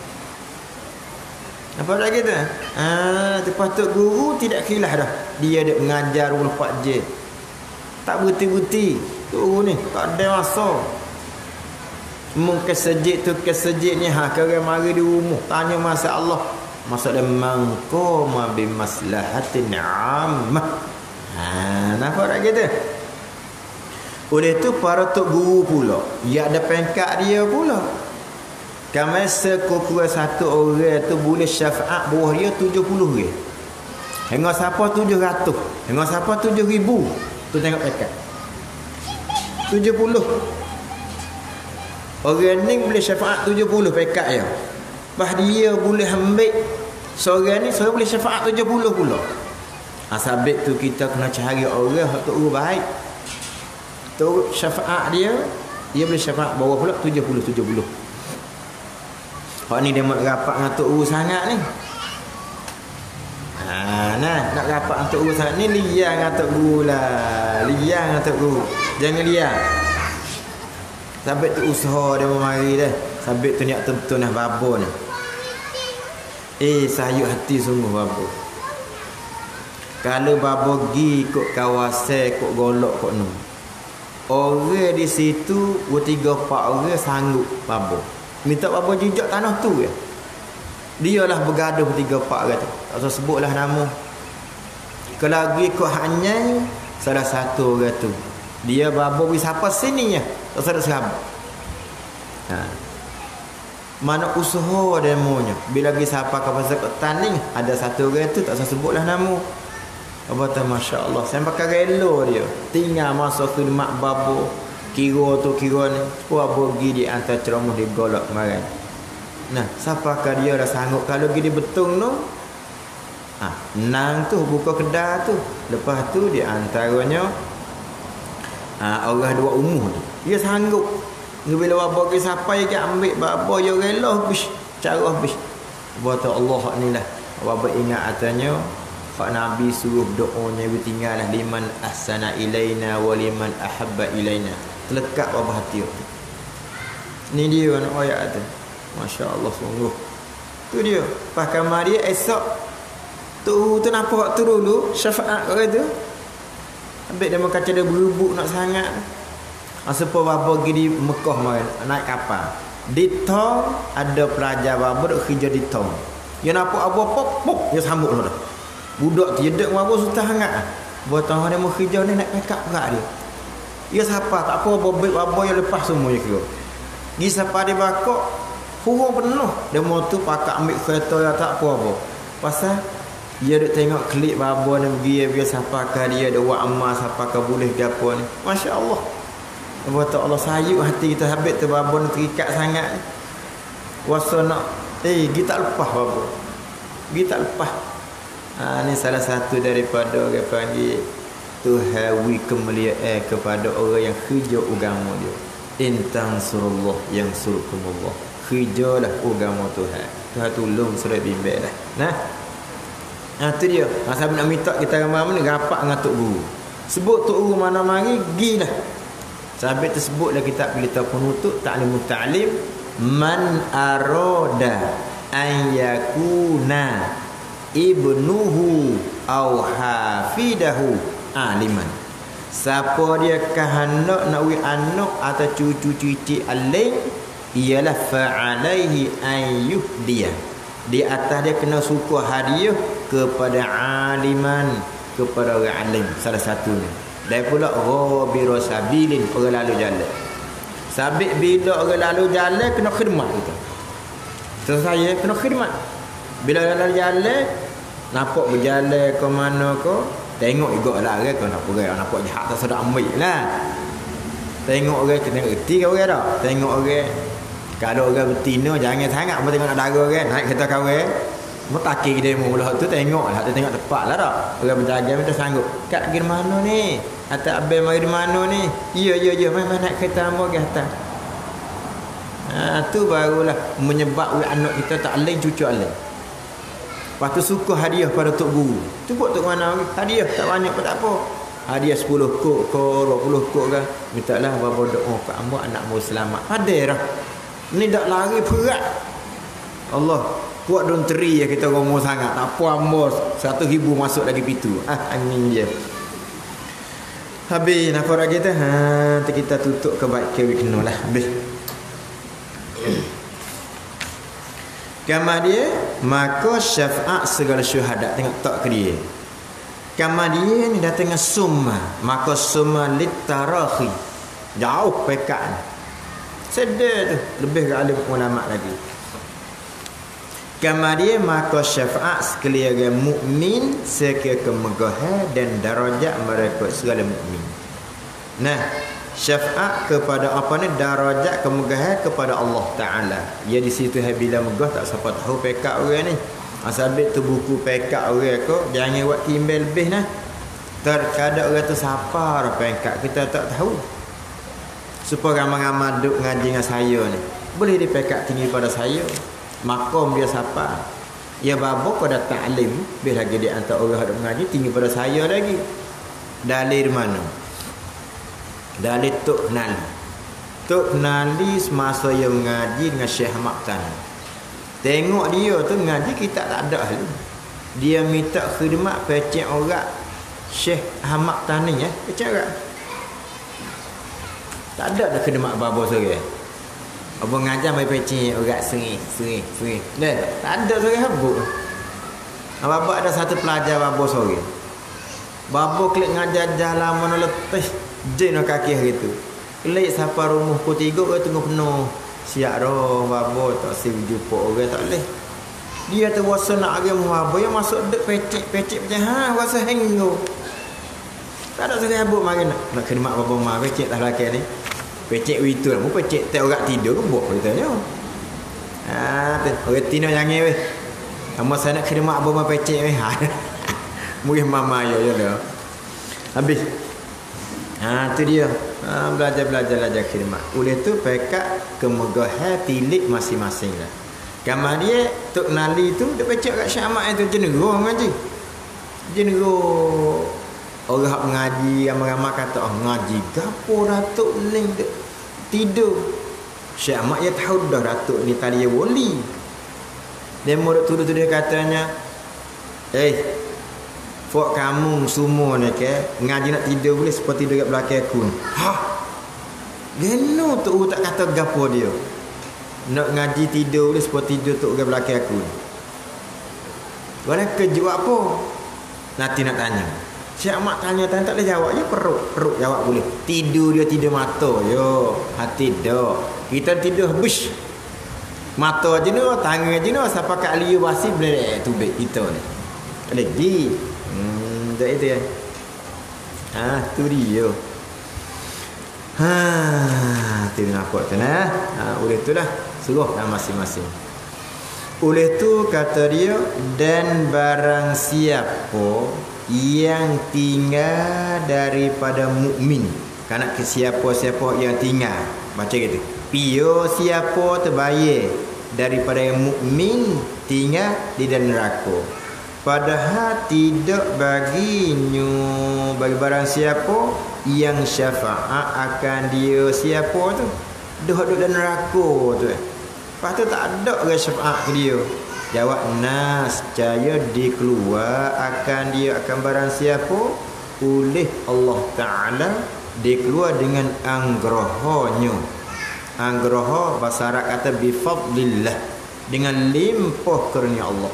Speaker 1: Apa lagi tu? Lepas tu guru tidak khilaf dah. Dia ada mengajar 24 je. Tak berhenti-berhenti. Guru ni tak ada masa. Mungkin sejik tu kesejik ni kalau mari di rumah tanya masa Allah. Masa dia mangqama bi maslahatin ammah. Nampak tak gitu? Oleh tu para tok guru pula, dia ada pangkat dia pula. Kami sekurang satu orang tu boleh syafaat bawah dia 70 ringgit. Hingga siapa 700, hingga siapa 7,000. Tu tengok pekat 70. Orang ni boleh syafaat 70 pekat dia. Bah dia boleh ambil seorang ni, seorang boleh syafaat 70 pula. Sabit tu kita kena cari orang hak tu baik. Tu syafaat dia boleh syafaat bawah pula 70. Hak ni dia nak rapat dengan Tok Guru sangat ni. Nak rapat dengan Tok Guru sangat ni liar dengan Tok Guru lah. Liar dengan Tok Guru. Jangan liar. Sabit tu usaha dia memari dah. Sabit tu niat tentu nah babo ni. Sayuk hati sungguh babo. Kalau babo pergi kok kawasan kok golok kok nu. Orang di situ 3-4 orang sanggup babo. Minta babo jejak tanah tu ya. Dialah bergaduh 3-4 orang tu. Tak usah sebutlah nama. Kalau lagi kau hanya salah satu orang tu. Dia babo pergi siapa sini ya. Tak usah serabut. Mana usaha demonya. Bila pergi siapa ke pasal tanding, ada satu orang tu tak usah sebutlah nama. Apa tu masya-Allah. Saya pakai rela dia. Tinggal masa khidmat babo. Kira ni Puan pergi di antar ceramah di golok kemarin. Siapakah dia dah sanggup kalau pergi di betung tu nang tu buka kedai tu. Lepas tu di antaranya orang 2 umur tu dia sanggup. Bila bapa pergi siapa yang ambil bapa dia rela habis cara habis. Buat Allah ni lah bapa ingat katanya Pak Nabi suruh doanya bertinggal lah liman ahsana ilaina wa liman ahabba ilaina. Terlekat bawah hati tu. Ni dia anak ayat tu. Masya-Allah sungguh. Tu dia. Pas kamari esok tu nampak waktu dulu syafaat orang tu. Habis dia kata dia berebut nak sangat. Asal bapa pergi di Mekah main naik kapal. Di Tong ada pelajar bapa duk kerja di Tong. Dia nampak apa pop dia sambut dah. Budak tidak bapa susah sangat. Buat tahu dia mau kerja ni nak pekak berat dia. Dia siapa tak apa bapa yang lepas semua dia kira. Dia siapa dia bakok hurung penuh. Dia mau tu pakak ambil kereta ya tak apa. Pasal dia duk tengok klip bapa ni pergi siapakah dia ada buat amal siapakah boleh gapo ni. Masya-Allah. Buat Allah sayuk hati kita habis tu bapa ni terikat sangat. Wasa nak kita lepas bapa. Kita lepas. Ni salah satu daripada orang panggil Tuhan wi kemuliaan kepada orang yang kerja agama dia. Intang surullah yang surkumullah. Kerjalah agama Tuhan. Tuhan tolong surat bimbing dah. Tu dia. Masa nak minta kita ramai ni rapat dengan Tok Guru. Sebut Tok Guru mana mari gilah. Sampai tersebutlah kitab kitab penutup Ta'limut Ta'lim man arada an yakuna ibnuhu au hafidahu aliman. Siapa dia kehendak nak wi anak atau cucu-cucu alim ialah fa'alaihi ayyuhdiya. Di atas dia kena suku hadiah kepada aliman, kepada orang alim salah satunya. Dan pula ghabira sabilin, orang lalu jalan. Sabit bila orang lalu jalan kena khidmat kita. Terus saya kena khidmat. Bila orang lalu jalan nampak berjalan ke mana ke, tengok juga lah orang kau nak pergi, nampak jahat tak sedap ambil lah. Tengok orang kena erti ke orang tak? Tengok orang kalau orang betina jangan sangat mau tengok nak dara orang, naik kereta kawan. Mau takik dia mula tu tengoklah, tu tengok tepat lah tak. Orang berjaga minta sanggup. Kat pergi mana ni? Atas abang mari di mana ni? Ya, mai naik kereta mau ke atas. Tu barulah menyebabkan anak kita tak lain cucu lain. Lepas tu suka hadiah pada tok guru. Tu buat tok mana lagi? Hadiah tak banyak pun tak apa. Hadiah 10 kok ke 20 kok ke. Mintalah bapa doa kat hamba anakmu selamat. Hadir dah. Ni dak lari berat. Allah kuat don teri ya kita ngomong sangat. Tak apa hamba 1,000 masuk lagi pintu. Angin je. Habis nafar kita kita tutup ke baik ke kena lah habis. Kamar dia maka syafaat segala syuhada tengok tak ke dia. Kamar dia ni datang dengan summa, maka summa litarakhi. Jauh pekat. Sedar tu lebih ke alim ulama lagi. Kamar dia maka syafaat sekalian mukmin sekalian kemegahan dan darajat mereka segala mukmin. Nah, syafaat kepada apa ni darajat kemegahan kepada Allah Taala. Ya di situ bila megah tak siapa tahu pekat orang ni. Asabit tu buku pekat orang kau jangan buat timbal lebih nah. Terkadang orang tu siapa dah pekat kita tak tahu. Supaya ramai-ramai duk ngaji dengan saya ni. Boleh dia pekat tinggi pada saya. Makom dia siapa? Ya babo kau dah taklim, biar lagi dia hantar orang yang mengaji tinggi pada saya lagi. Dalil mana? Dalil Tok Nali. Tok Nali semasa dia mengaji dengan Syekh Ahmad Tani. Tengok dia tu mengaji kita tak ada hal. Dia minta khidmat pecek orang Syekh Ahmad Tani ya, pecek orang. Tak ada dah khidmat babo sore. Abang ngajar mai pecek orang seri. Dan tak ada sore habuk. Babo ada satu pelajar babo sore. Babo klik ngajar jalan mana letih je nak kaki hari tu. Kelik siapa rumah pukul 3 ke tunggu penuh. Siap roh babo tak si jumpa orang tak leh. Dia tu wasa nak agak babo yang masuk dek pecek macam wasa hanggo. Tak ada sore habuk mari nak khidmat babo mah pecek tak lakai ni. Pecek itu lah. Mu pecek tak orang tidur ke buat katanya. Tu orang tino jangan weh. Kamu saya nak khidmat abang pecek weh. Mungkin mama yo dah. Habis. Tu dia. Belajar khidmat. Oleh tu pekat kemegahan tilik masing-masing lah. Kamar dia Tok Nali tu dia pecek kat Syekh Ahmad tu jenero ngaji. Jenero orang hak mengaji ramai-ramai kata ngaji gapo Datuk ni tidur. Syekh Ahmad ya tahu dah Datuk ni tali wali. Dia murid tu dia katanya, Fok kamu semua ni ke ngaji nak tidur boleh seperti dekat belakang aku. Geno tu tak kata gapo dia. Nak ngaji tidur boleh seperti tidur tu dekat belakang aku. Boleh kejut apa? Nanti nak tanya. Syekh Ahmad tanya tak boleh jawab je perut jawab boleh. Tidur dia tidur mata yo, hati dak. Kita tidur bush. Mata je no, tangan je no, siapa kat liu basi boleh tubik kita ni. Lagi. Tak itu ya. Tu dia. Tu nampak tu nah. Oleh tu lah suruh dah masing-masing. Oleh tu kata dia dan barang siapa yang tinggal daripada mukmin. Karena siapa-siapa yang tinggal baca gitu. Pio siapa terbayar daripada yang mukmin tinggal di dalam neraka. Padahal tidak baginya bagi barang siapa yang syafaat akan dia siapa tu duduk dalam neraka tu. Lepas tu tak ada orang syafaat ke dia. Jawab nascaya dikeluar akan dia akan barang siapa oleh Allah Ta'ala dikeluar dengan anggerahanya. Anggerah bahasa Arab kata bifadlillah, dengan limpah kurnia Allah.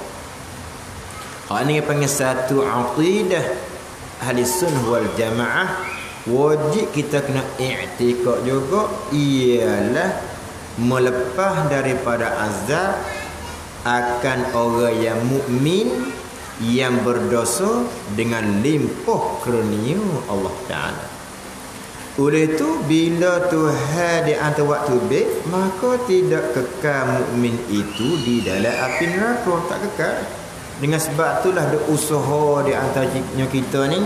Speaker 1: Hal ini panggil satu aqidah ahli sunnah wal jamaah wajib kita kena i'tikad juga ialah melepas daripada azab akan orang yang mukmin yang berdosa dengan limpah kurnia Allah Ta'ala. Oleh itu bila Tuhan di antara waktu be, maka tidak kekal mukmin itu di dalam api neraka, tak kekal. Dengan sebab itulah ada usaha di antaranya kita ni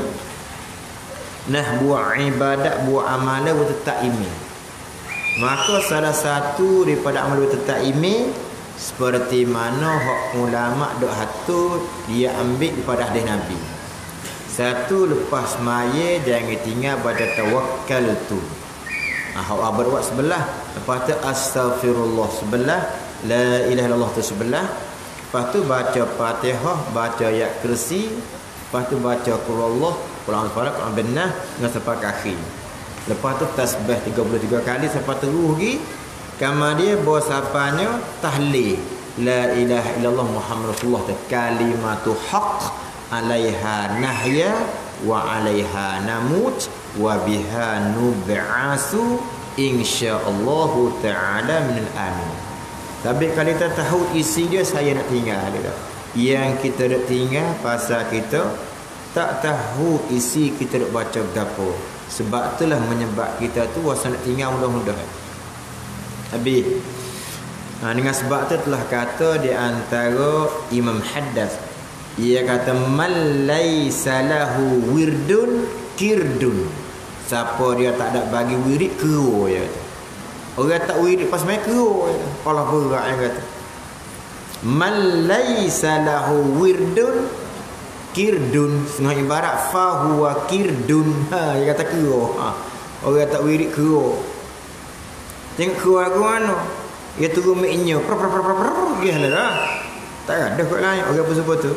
Speaker 1: nah buat ibadat, buat amalan buat tetap iman. Maka salah satu daripada amalan buat tetap iman seperti mana hak ulama dok hatu dia ambil daripada hadis Nabi. Satu, lepas maya jangan tinggal pada tawakkal tu. Hak abad buat sebelah, lepas tu astaghfirullah sebelah, la ilaha illallah tu sebelah. Lepas tu baca Fatihah, baca ayat kursi, lepas tu baca qul Allah, Quran Falaq, Quran Benar dengan sampai ke akhir. Lepas tu tasbih 33 kali sampai terus lagi. Kemudian bawa sapanya tahlil la ilaha illallah Muhammad Rasulullah, kalimatu haqq alaiha nahya wa alaiha namut wa biha nub'asu insyaallahu ta'ala minal amin. Tapi kalau kita tahu isi dia, saya nak tinggal dia. Yang kita nak tinggal pasal kita tak tahu isi kita nak baca gapo. Sebab itulah menyebab kita tu rasa nak tinggal mudah-mudahan. Habis. Dengan sebab tu telah kata di antara Imam Haddad, ia kata man laisa lahu wirdun kirdun. Siapa dia tak ada bagi wirid, kero je. Orang tak wirid pas main kero je. Allah berat yang kata. Man laisa lahu wirdun kirdun, setengah ibarat fa huwa kirdun. Dia kata kero. Orang tak wirid kero. Tengok kero lagu mana? Dia turun mic-nya. Gilah. Tak ada kot lain orang apa tu.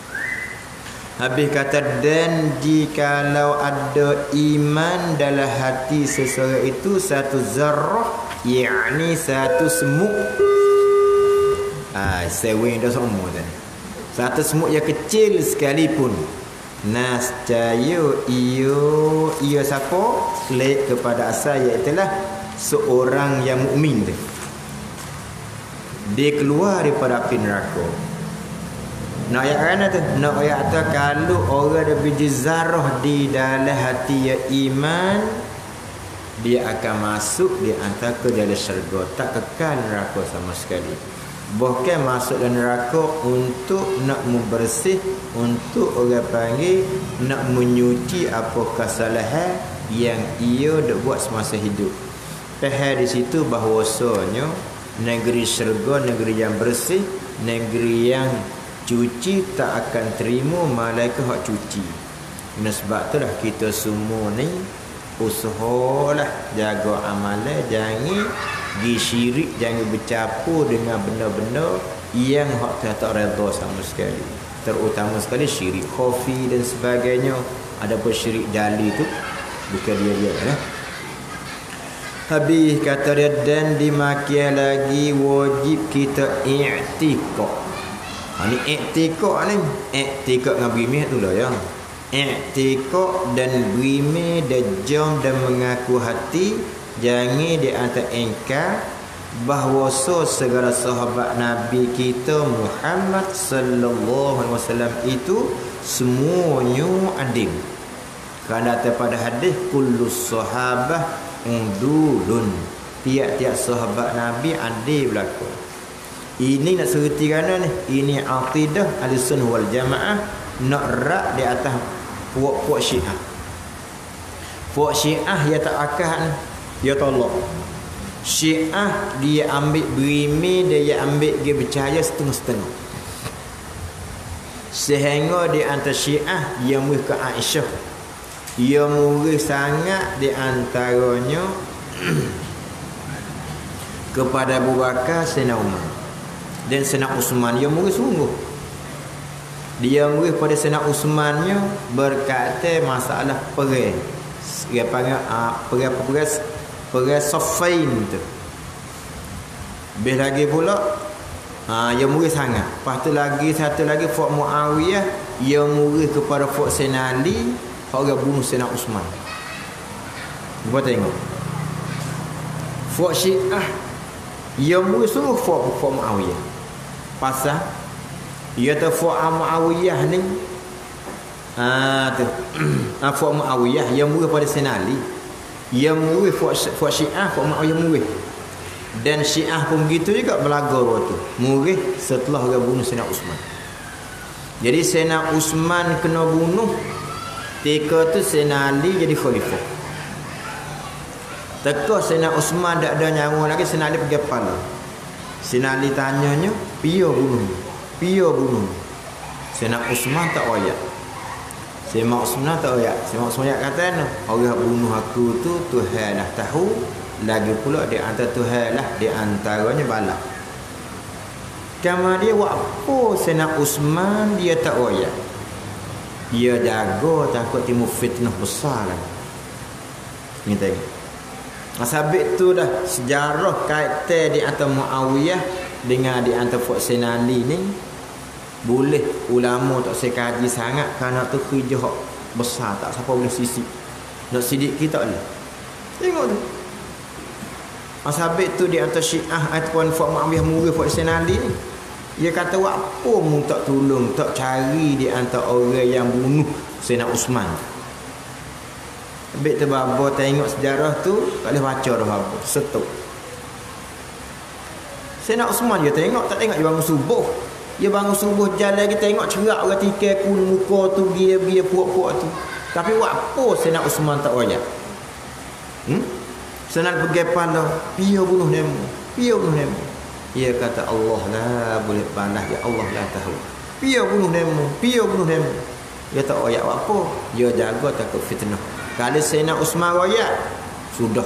Speaker 1: Habis kata, dan jikalau ada iman dalam hati seseorang itu satu zarrah, yakni satu semut. Sewing dah semua tadi. Satu semut yang kecil sekalipun. Nascaya ia siapa? Klik kepada asal, iaitu seorang yang mukmin tu. Dia keluar daripada api neraka. Nak ayat kan tu? Nak ayat tu kalau orang ada biji zarah di dalam hati yang iman, dia akan masuk di antara ke dalam syurga, tak kekal neraka sama sekali. Bahkan masuk dalam neraka untuk nak membersih, untuk orang panggil nak menyuci apa kesalahan yang ia dak buat semasa hidup. Faham di situ bahawasanya negeri syurga, negeri yang bersih, negeri yang cuci tak akan terima malaikat hak cuci. Dengan sebab itulah kita semua ni usahalah jaga amalan, jangan pergi syirik, jangan bercampur dengan benda-benda yang hak tak redha sama sekali. Terutama sekali syirik khafi dan sebagainya. Adapun syirik jali tu bukan dia lah. Habis kata dia, dan dimakian lagi wajib kita i'tikad. Ni i'tikad ni, i'tikad dengan berimeh tu lah ya. I'tikad dan berimeh dan jom dan mengaku hati, jangan di antara engkar bahawa segala sahabat Nabi kita Muhammad sallallahu alaihi wasallam itu semuanya adil. Kerana daripada hadis kullu sahabah undulun, tiap-tiap sahabat Nabi adil berlaku. Ini nak serti kerana ni, ini aqidah Ahlussunnah wal Jamaah, nak rak di atas puak-puak Syiah. Puak Syiah dia tak akal ni, dia tolak. Syiah dia ambil berimi, dia ambil dia percaya setengah-setengah. Sehingga di antara Syiah yang murid ke Aisyah, ia murid sangat di antaranya kepada Abu Bakar, Sayyidina Umar dan Sayyidina Uthman. Dia murid sungguh. Dia murid pada Sayyidina Uthmannya berkata masalah perang. Dia panggil perang Saffain tu. Lebih lagi pula dia murid sangat. Lepas tu lagi satu lagi Fuk Muawiyah, dia murid kepada Fuk Sayyidina Ali, orang bunuh Sayyidina Uthman. Cuba tengok. Fok Syiah ia murid semua fok Muawiyah. Pasal ia tu fok Muawiyah ni tu fok Muawiyah ia murid pada Sayyidina Ali. Ia murid fok Syiah, fok Muawiyah murid. Dan Syiah pun begitu juga belagar waktu murid setelah orang bunuh Sayyidina Uthman. Jadi Sayyidina Uthman kena bunuh, ketika tu Sayyidina Ali jadi khalifah. Teka Sayyidina Uthman tak ada nyawa lagi, Sayyidina Ali pergi kepala. Sayyidina Ali tanyanya, "Pia bunuh? Pia bunuh?" Sayyidina Uthman tak wayak. Sayyidina Uthman tak wayak. Sayyidina Uthman kata, "Orang bunuh aku tu Tuhan dah tahu, lagi pula di antara Tuhan lah, di antaranya balak." Kamar dia buat apa Sayyidina Uthman dia tak wayak. Dia jaga takut timbul fitnah besar lagi. Ni tengok. Sabit tu dah sejarah kaitan di antara Muawiyah dengan di antara Fok Sayyidina Ali ni boleh ulama tak saya kaji sangat kerana tu kerja besar tak siapa boleh sisi. Nak sidik kita ni. Tengok tu. Sabit tu di antara Syiah ataupun Fok Muawiyah murid Fok Sayyidina Ali ni. Dia kata apa mu tak tolong, tak cari di antara orang yang bunuh Sayyidina Uthman. Habis tu babo tengok sejarah tu, tak boleh baca dah babo, setuk. Sayyidina Uthman dia tengok, tak tengok dia bangun subuh. Dia bangun subuh jalan lagi tengok cerak orang tikai kun muka tu dia puak-puak tu. Tapi buat apa Sayyidina Uthman tak wayak? Sayyidina pergi pada, "Pia bunuh demo, pia bunuh demo." Dia kata Allah lah boleh balas, ya Allah lah tahu. Pia bunuh demo, pia bunuh demo. Dia tak wayak buat apa? Dia jaga takut fitnah. Kalau Sayyidina Uthman wayak, sudah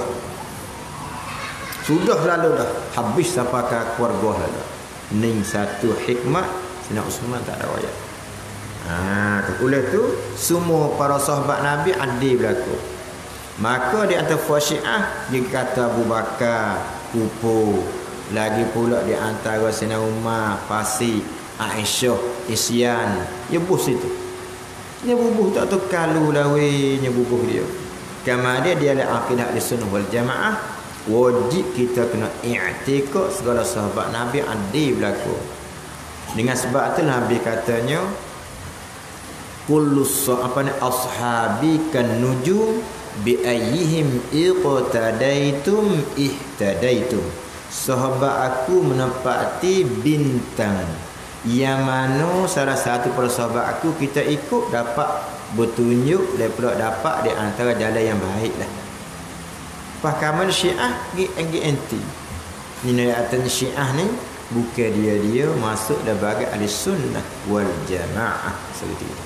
Speaker 1: lalu dah habis sampai ke keluarga lalu. Ni satu hikmah Sayyidina Uthman tak ada wayak. Oleh tu semua para sahabat Nabi adil berlaku. Maka di antara Syiah dia kata Abu Bakar kupu, lagi pula di antara Sayyidina Umar Fasik, Aisyah Isyan, dia bus itu. Dia bubuh tak tu kalau lawe nya bubuh dia. Kama dia adalah akidah Ahlussunnah wal Jamaah, wajib kita kena i'tikad segala sahabat Nabi adil berlaku. Dengan sebab tu Nabi katanya kullu ashabi kan nujum bi ayyihim iqtadaitum ihtadaitum. Sahabat aku menepati bintang, yang mana salah satu para sahabat aku kita ikut dapat bertunjuk dan pula dapat di antara jalan yang baik lah. Pakaman Syiah anti. Ini artinya Syiah ni bukan dia masuk dalam Ahlussunnah wal Jamaah seperti itu.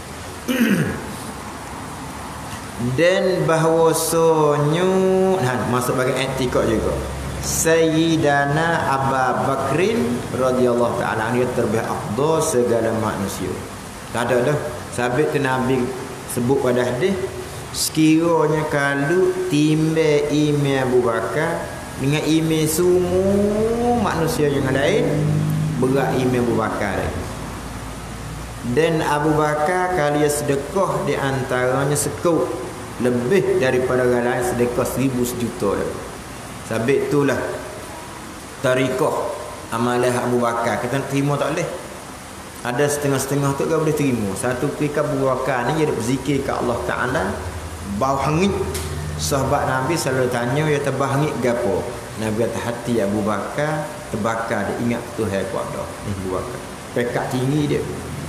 Speaker 1: Dan bahawasanya masuk bagi etikot juga. Sayyidana Abu Bakrin radhiyallahu ta'ala dia terlebih afdal segala manusia. Tak ada dah. Sabit tu Nabi sebut pada hadis, sekiranya kalau timbang iman Abu Bakar dengan iman semua manusia yang lain, berat iman Abu Bakar. Dan Abu Bakar kalau dia sedekah di antaranya sekut lebih daripada orang lain sedekah 1000 sejuta. Sabit itulah tarikah amalan Abu Bakar. Kita nak terima tak boleh. Ada setengah-setengah tu kan boleh terima. Satu ketika Abu Bakar ni dia berzikir ke Allah Ta'ala, bau hangit. Sahabat Nabi selalu tanya, ya tebah hangit gapo? Nabi kata hati Abu Bakar terbakar, dia ingat Tuhan kuasa. Abu Bakar pekat tinggi dia.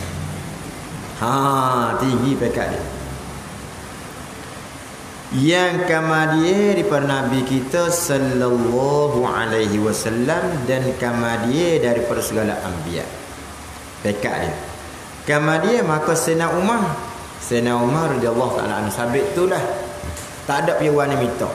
Speaker 1: Tinggi pekat dia. Yang kamadia daripada Nabi kita sallallahu alaihi wasallam dan kamadia daripada segala anbiya. Pekat dia. Kamadia maka Sayyidina Umar radhiyallahu taala anhu sabit itulah tak ada piawai minta.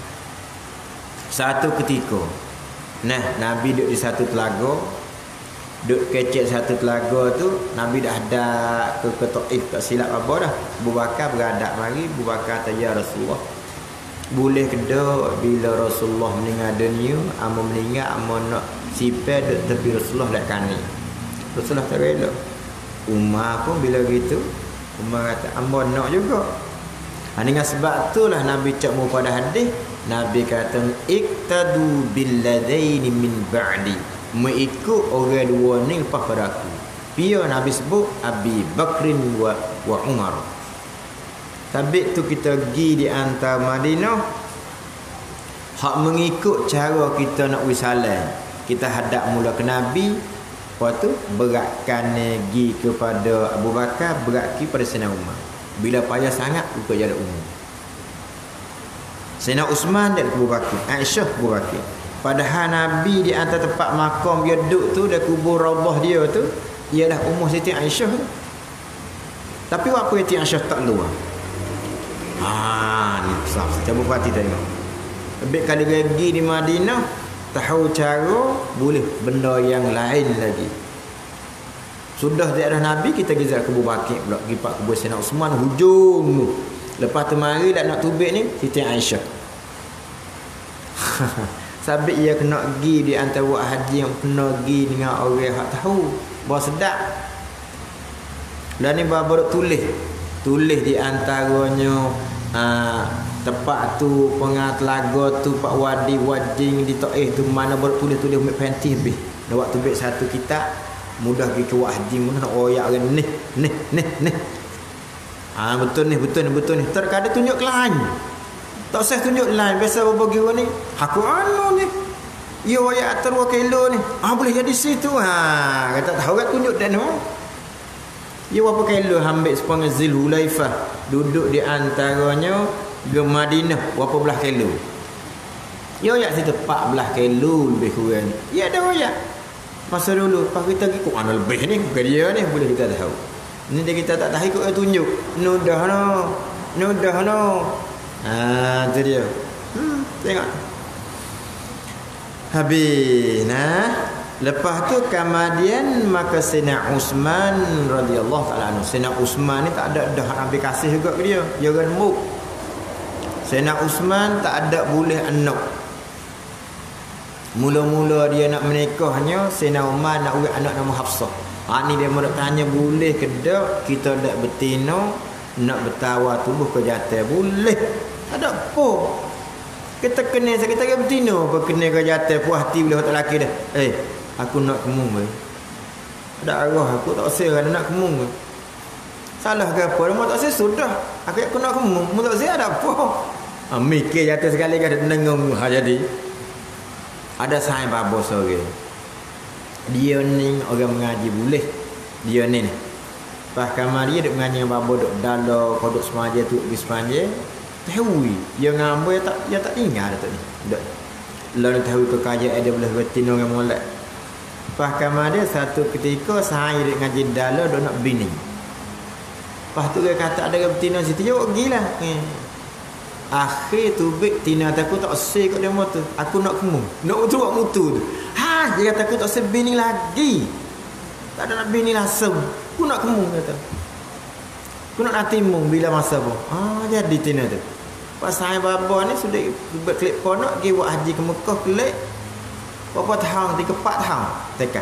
Speaker 1: Satu ketika Nabi duduk di satu telaga, duduk kecek satu telaga tu, Nabi dah ada ke Taif, tak silap apa dah. Abu Bakar beradak mari, Abu Bakar kata, "Ya Rasulullah, boleh ke dak bila Rasulullah meninggal dunia, amo meninggal amo nak sipir duk tepi Rasulullah dak kani." Rasulullah tak rela. Umar pun bila gitu, Umar kata, "Amo nak juga." Dengan sebab itulah Nabi cak mu pada hadis, Nabi kata iktadu billadaini min ba'di, mengikut orang dua ni lepas pada aku. Pia Nabi sebut Abi Bakrin wa Umar. Sabit tu kita pergi di antara Madinah, hak mengikut cara kita nak wisalam. Kita hadap mula ke Nabi, lepas tu beratkan pergi kepada Abu Bakar, berat kepada Sayyidina Umar. Bila payah sangat buka jalan umum. Sayyidina Usman dan Abu Bakar, Aisyah Abu Bakar. Padahal Nabi di antara tempat makam dia duduk tu, dia kubur Raubah dia tu, ialah umur Siti Aisyah tu. Tapi apa Siti Aisyah tak luar? Ni besar. Cuba perhati tengok. Lebih kali lagi di Madinah, tahu cara boleh benda yang lain lagi. Sudah daerah Nabi, kita pergi ke Abu Bakar pula, pergi pak kubur Sayyidina Usman hujung tu. Lepas tu mari nak tubik ni Siti Aisyah. Sabit ia kena pergi di antara buat haji yang kena pergi dengan orang yang tahu bahawa sedap. Dan ni baru tulis di antaranya tempat tu pengat telaga tu pak wadi wajing di Taif tu mana baru tulis umit penti lebih. Nak waktu tubik satu kitab mudah pergi ke buat haji, mudah nak royak orang ni. Betul ni. Terkadang tunjuk lain. Tak usah tunjuk lain. Biasa bagi orang ni, aku ni. Ya royak atas 2 kilo ni. Boleh jadi situ. Kata tahu kan tunjuk dan ya berapa kilo ambil sepengah Zulhulaifah, duduk di antaranya ke Madinah berapa belah kilo. Ya royak situ 14 kilo lebih kurang. Ya ada royak. Masa dulu pas kita pergi kok mana lebih ni bukan dia ni, boleh kita tahu. Ni dia kita tak tahu ikut dia tunjuk. Nudah no. Tu dia. Tengok. Habis lepas tu kemudian maka Sayyidina Usman radhiyallahu taala anhu. Sayyidina Usman ni tak ada dah Nabi kasih juga ke dia. Dia remuk. Sayyidina Usman tak ada boleh anak. Mula-mula dia nak menikahnya, Sayyidina Umar nak urus anak nama Hafsah. Ni dia mau tanya boleh ke tak kita dak betina nak bertawar tubuh ke jantan? Boleh. Tak ada apa. Kita kena kita betina apa kena ke jantan puas hati boleh tak laki dah. Aku nak kemung ke? Ada arwah aku tak usah nak kemung ke? Salah ke apa? Mau tak usah sudah. Aku nak kemung. Mau tak usah ada apa? Mikir jantan sekali kan dengung jadi. Ada sahabat babo seorang. Dia ni orang mengaji boleh. Dia ni. Pas kamar dia duk mengaji dengan babo duk dalam kodok semaja tu pergi semaja. Tahu dia ngambil dia tak tinggal dak ni. Dak. Lalu tahu ke kerja ada boleh betina dengan molek. Pas kamar dia satu ketika saya duk ngaji dalam duk nak bini. Pas tu dia kata ada betina situ je gilah. Akhir tu bik tina aku tak usah kat dia motor. Aku nak kemung. Nak utuh mutu tu. Dia kata aku tak usah bini lagi. Tak ada nak bini langsung. Aku nak kemung kata. Aku nak timung bila masa pun. Jadi tina tu. Pas saya baba ni sudah klik ponok pergi buat haji ke Mekah klik. Berapa tahun? 3-4 tahun. Tekat.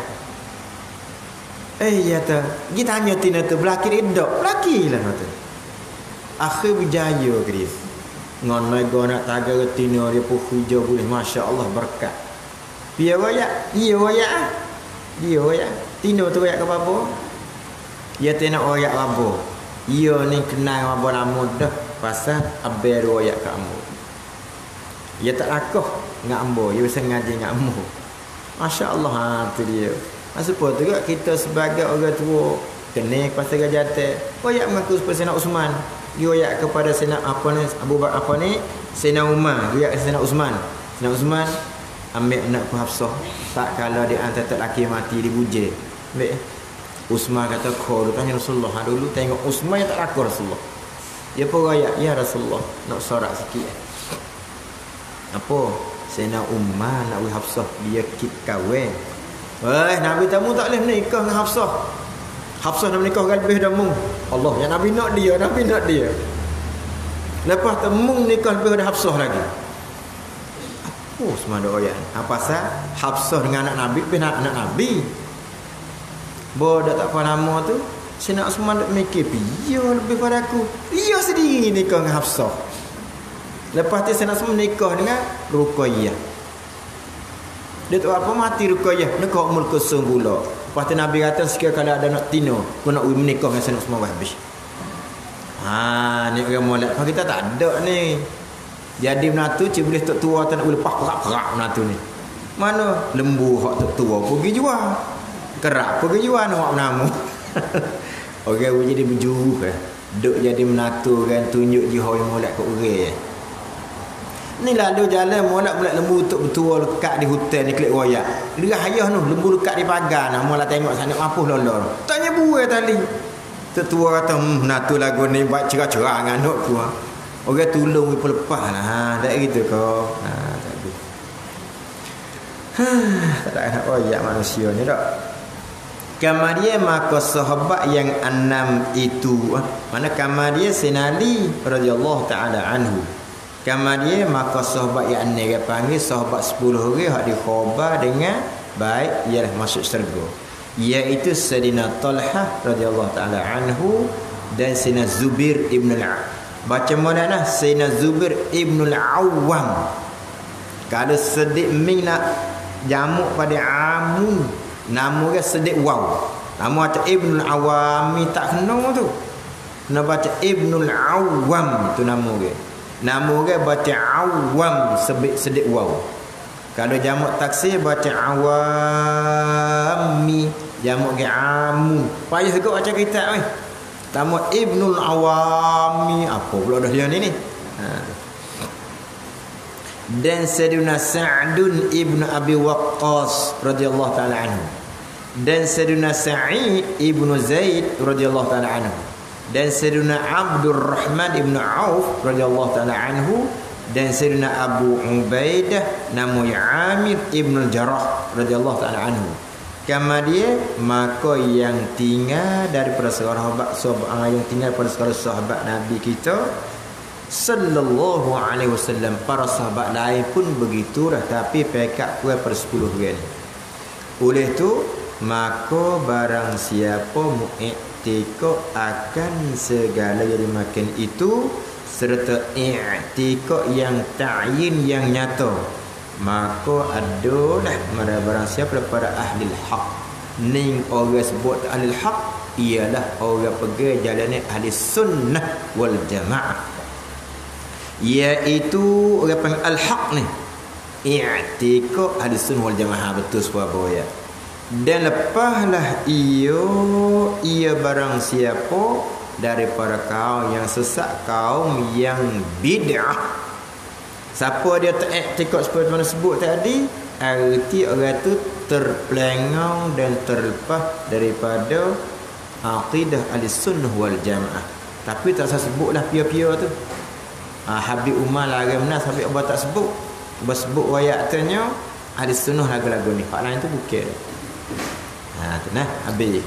Speaker 1: Ya tu. Pergi tanya tina tu belaki redak. Belaki lah kata. Akhir berjaya ke dia. Ngon mega nak taga retina dia pun hujau boleh, masya-Allah berkat. Dia royak, dia royak. Tino tu royak ke babo. Dia tak nak royak babo. Dia ni kenal babo lama dah pasal abel royak ke ambo. Dia tak lakoh dengan ambo, dia biasa ngaji dengan ambo. Masya-Allah tu dia. Maksud juga kita sebagai orang tua kena pasal gajate. Royak mengaku Sayyidina Usman. Riwayat kepada Sayyidina Abu Bakar Sayyidina Umar, riwayat Sayyidina Usman. Sayyidina Usman ambil anak Hafsah. Tak kalau dia hantar tak laki mati dibuje. Ambil. Usman kata kau tanya Rasulullah dulu tengok Usman yang tak laku Rasulullah. Dia pun riwayat ya Rasulullah nak sorak sikit. Apa? Sayyidina Umar nak Hafsah dia kit kahwin. Nabi tamu tak boleh menikah dengan Hafsah. Hafsah nak menikah lebih dah mung. Allah, yang Nabi nak dia. Lepas tu mung nikah lebih dah Hafsah lagi. Apa semua ada ayat? Pasal Hafsah dengan anak Nabi lebih anak Nabi. Bodoh tak apa nama tu. Sayyidina Usman nak mikir, dia lebih pada aku. Dia diri nikah dengan Hafsah. Lepas tu Sayyidina Uthman nikah dengan Ruqayyah. Dia tu apa mati Ruqayyah, nikah Ummul Kulsum pula. Lepas tu Nabi kata sekali kalau ada nak tino, kau nak menikah dengan Sayyidina Uthman habis. Ni orang molek. Kalau kita tak ada ni. Jadi menatu cik boleh tok tua tak nak lepas perak-perak menatu ni. Mana lembu hak tok tua pergi jual. Kerak pergi jual nak namu. Orang jadi berjuru duk jadi menatu kan tunjuk jihoi molek kat orang. Ni lalu jalan molek lembu tok betul lekat di hutan ni kelik royak. Dia hayah tu lembu lekat di pagar nak mula tengok sana mampu lolor. Tanya buai tali. Tetua kata menatu lagu ni buat cerah-cerah dengan anak tu. Orang tolong we lepas lah. Tak gitu kau. Tak gitu. Tak ada nak royak manusia ni tak. Kemudian maka sahabat yang 6 itu mana kemudian Sayyidina Ali radhiyallahu taala anhu. Kemudian maka sahabat yang 6 dia panggil sahabat 10 orang hak dikhabar dengan baik ialah masuk syurga. Iaitu Sayyidina Talhah radhiyallahu taala anhu dan Sayyidina Zubair ibn al-Awwam. Baca mana Sayyidina Zubair ibn al-Awwam. Kalau sedik ming nak jamuk pada amu, nama dia sedik waw. Nama baca Ibn al-Awwam tak kena tu. Kena baca Ibn al-Awwam tu nama dia. Nama dia baca Awwam sedik waw. Kalau jamuk taksir baca Awami, jamuk dia amu. Payah juga baca kitab Nama Ibnul Awami. Apa pula dah dia ni? Dan Sayyidina Sa'dun ibn Abi Waqqas radhiyallahu ta'ala anhu. Dan Sayyidina Sa'id ibn Zaid radhiyallahu ta'ala anhu. Dan Sayyidina Abdurrahman ibn Auf radhiyallahu ta'ala anhu. Dan Sayyidina Abu Ubaidah namanya Amir ibn Jarrah radhiyallahu ta'ala anhu. Kemudian maka yang tinggal daripada sahabat yang tinggal pada sahabat Nabi kita sallallahu alaihi wasallam, para sahabat lain pun begitulah, tapi pekat kuat pada 10 orang. Oleh tu maka barang siapa mu'tikad akan segala yang dimakan itu serta i'tikad yang ta'yin yang nyata, maka adalah barang siapa daripada ahli haq. Ning orang sebut ahli haq ialah orang pergi jalan ahli sunnah wal jamaah, iaitu orang panggil al-haq ni i'tikad ahli sunnah wal jamaah. Betul Surabaya. Dan lepaslah ia barang siapa daripada kaum yang sesat, kaum yang bid'ah. Siapa dia tak iktikad seperti mana sebut tadi, arti orang tu terpelengau dan terlepas daripada aqidah ahli-sunnah wal jamaah. Tapi tak saya sebutlah pia-pia tu. Habib Umar larang benar, Habib Abah tak sebut. Abah sebut wayak tanya ahli-sunnah lagu-lagu ni. Hak lain tu bukan. Tu nah habis.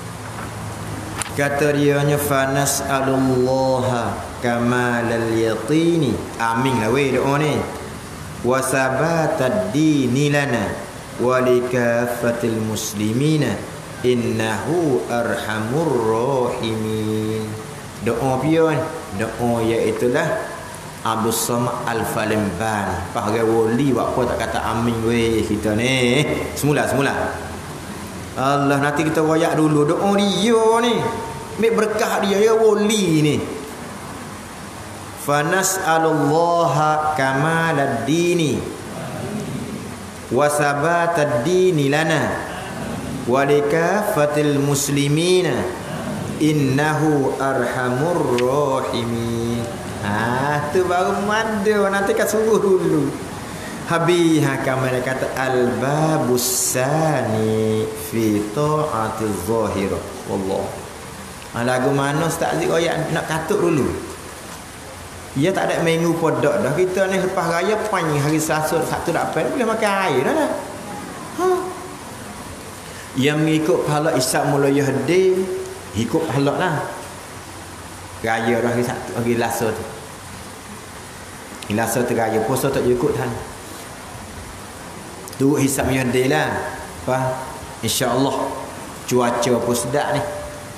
Speaker 1: Kata dianya fanas'alullaha kamalal yaqini. Amin lah weh doa ni. Wa sabatad dini lana wa likaffatil muslimina innahu arhamur rahimin. Doa pion, doa iaitulah Abdul Samad Al-Falimban. Pakai wali buat apa tak kata amin weh kita ni. Semula Allah, nanti kita wayak dulu doa dia ni. Ambil berkah dia wali ni. Fanas'alullaha kamalad dini wa sabatad dini lana wa likaffatil muslimina innahu arhamur rahimin. Tu baru mada, nanti kan suruh dulu. Habis kamal kata al-babus sani fi ta'atiz zahirah. Wallah. Lagu mana Ustaz Aziz royak nak katuk dulu. Ia tak ada minggu podok dah. Kita ni lepas raya panjang hari Selasa 1/8 boleh makan air dah. Yang mengikut pahala Isyak mula Yahdi ikut pahala lah. Raya dah hari Sabtu, hari Selasa tu. Selasa tu raya, puasa tak ikut kan. Tu hisab Yahdi lah. Insya-Allah cuaca pun sedap ni.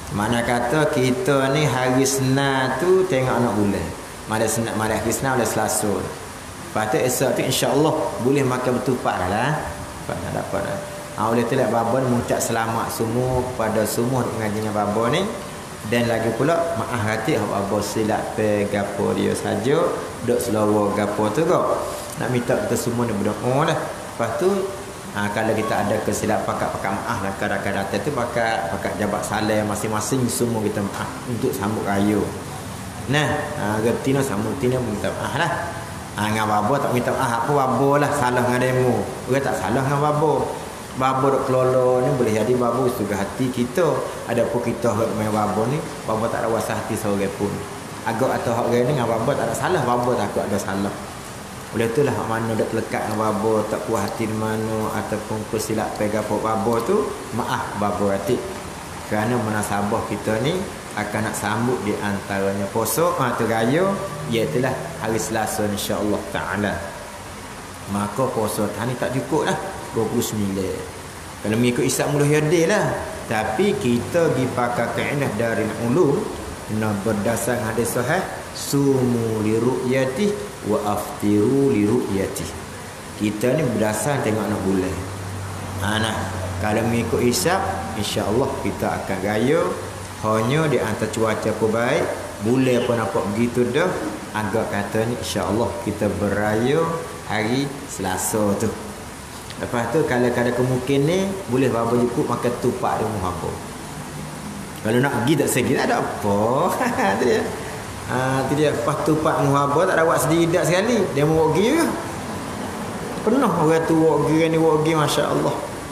Speaker 1: Mana kata kita ni hari Senin tu tengok anak bulan. Malam Senin, malam hari Senin, malam Selasa. Lepas tu esok tu insya-Allah boleh makan bertupat dah lah. Dah dapat dah. Oleh tu lah baba ni mengucap selamat semua kepada semua duk mengaji dengan baba ni. Dan lagi pula maaf hati baba silap pe gapo dia saja duk selawa gapo tu kok. Nak minta kita semua ni berdoa lah. Lepas tu kalau kita ada kesilapan pakai maaf lah kadang-kadang tu pakai jabat salam masing-masing semua kita maaf untuk sambut raya. Nah, gerti no sambut tina minta maaf lah. Dengan babo tak minta maaf apa babo lah salah dengan demo. Orang tak salah dengan babo. Babo dok kelola ni boleh jadi babo suka hati kita. Adapun kita hak main babo ni, babo tak ada rasa hati seorang pun. Agak atau hak orang ni dengan babo tak ada salah, babo takut ada salah. Oleh itulah hak mana dak lekat dengan babo, tak puas hati di mana ataupun kesilap pegang babo tu, maaf babo hati. Kerana munasabah kita ni akan nak sambut di antaranya puasa atau raya, iaitu hari Selasa insya-Allah taala. Maka puasa tadi tak cukup lah 29. Kalau mengikut Isyak mula hadis lah. Tapi kita pergi pakai kaedah dari ulum nak berdasar hadis sahih, sumu li ru'yati wa aftiru li ru'yati. Kita ni berdasar tengok anak bulan. Nah, kalau mengikut Isyak insya-Allah kita akan raya. Hanya di antara cuaca pun baik, bulan pun nampak begitu dah, agak kata ni insya-Allah kita beraya hari Selasa tu. Lepas tu kalau ada kemungkinan ni boleh baba jemput makan tupak di rumah bapa. Kalau nak pergi tak segi tak ada apa. Tu dia. Tu dia pas tupak rumah bapa tak ada buat sendiri dak sekali. Dia mau pergi ke? Penuh orang tu pergi ni pergi masya-Allah.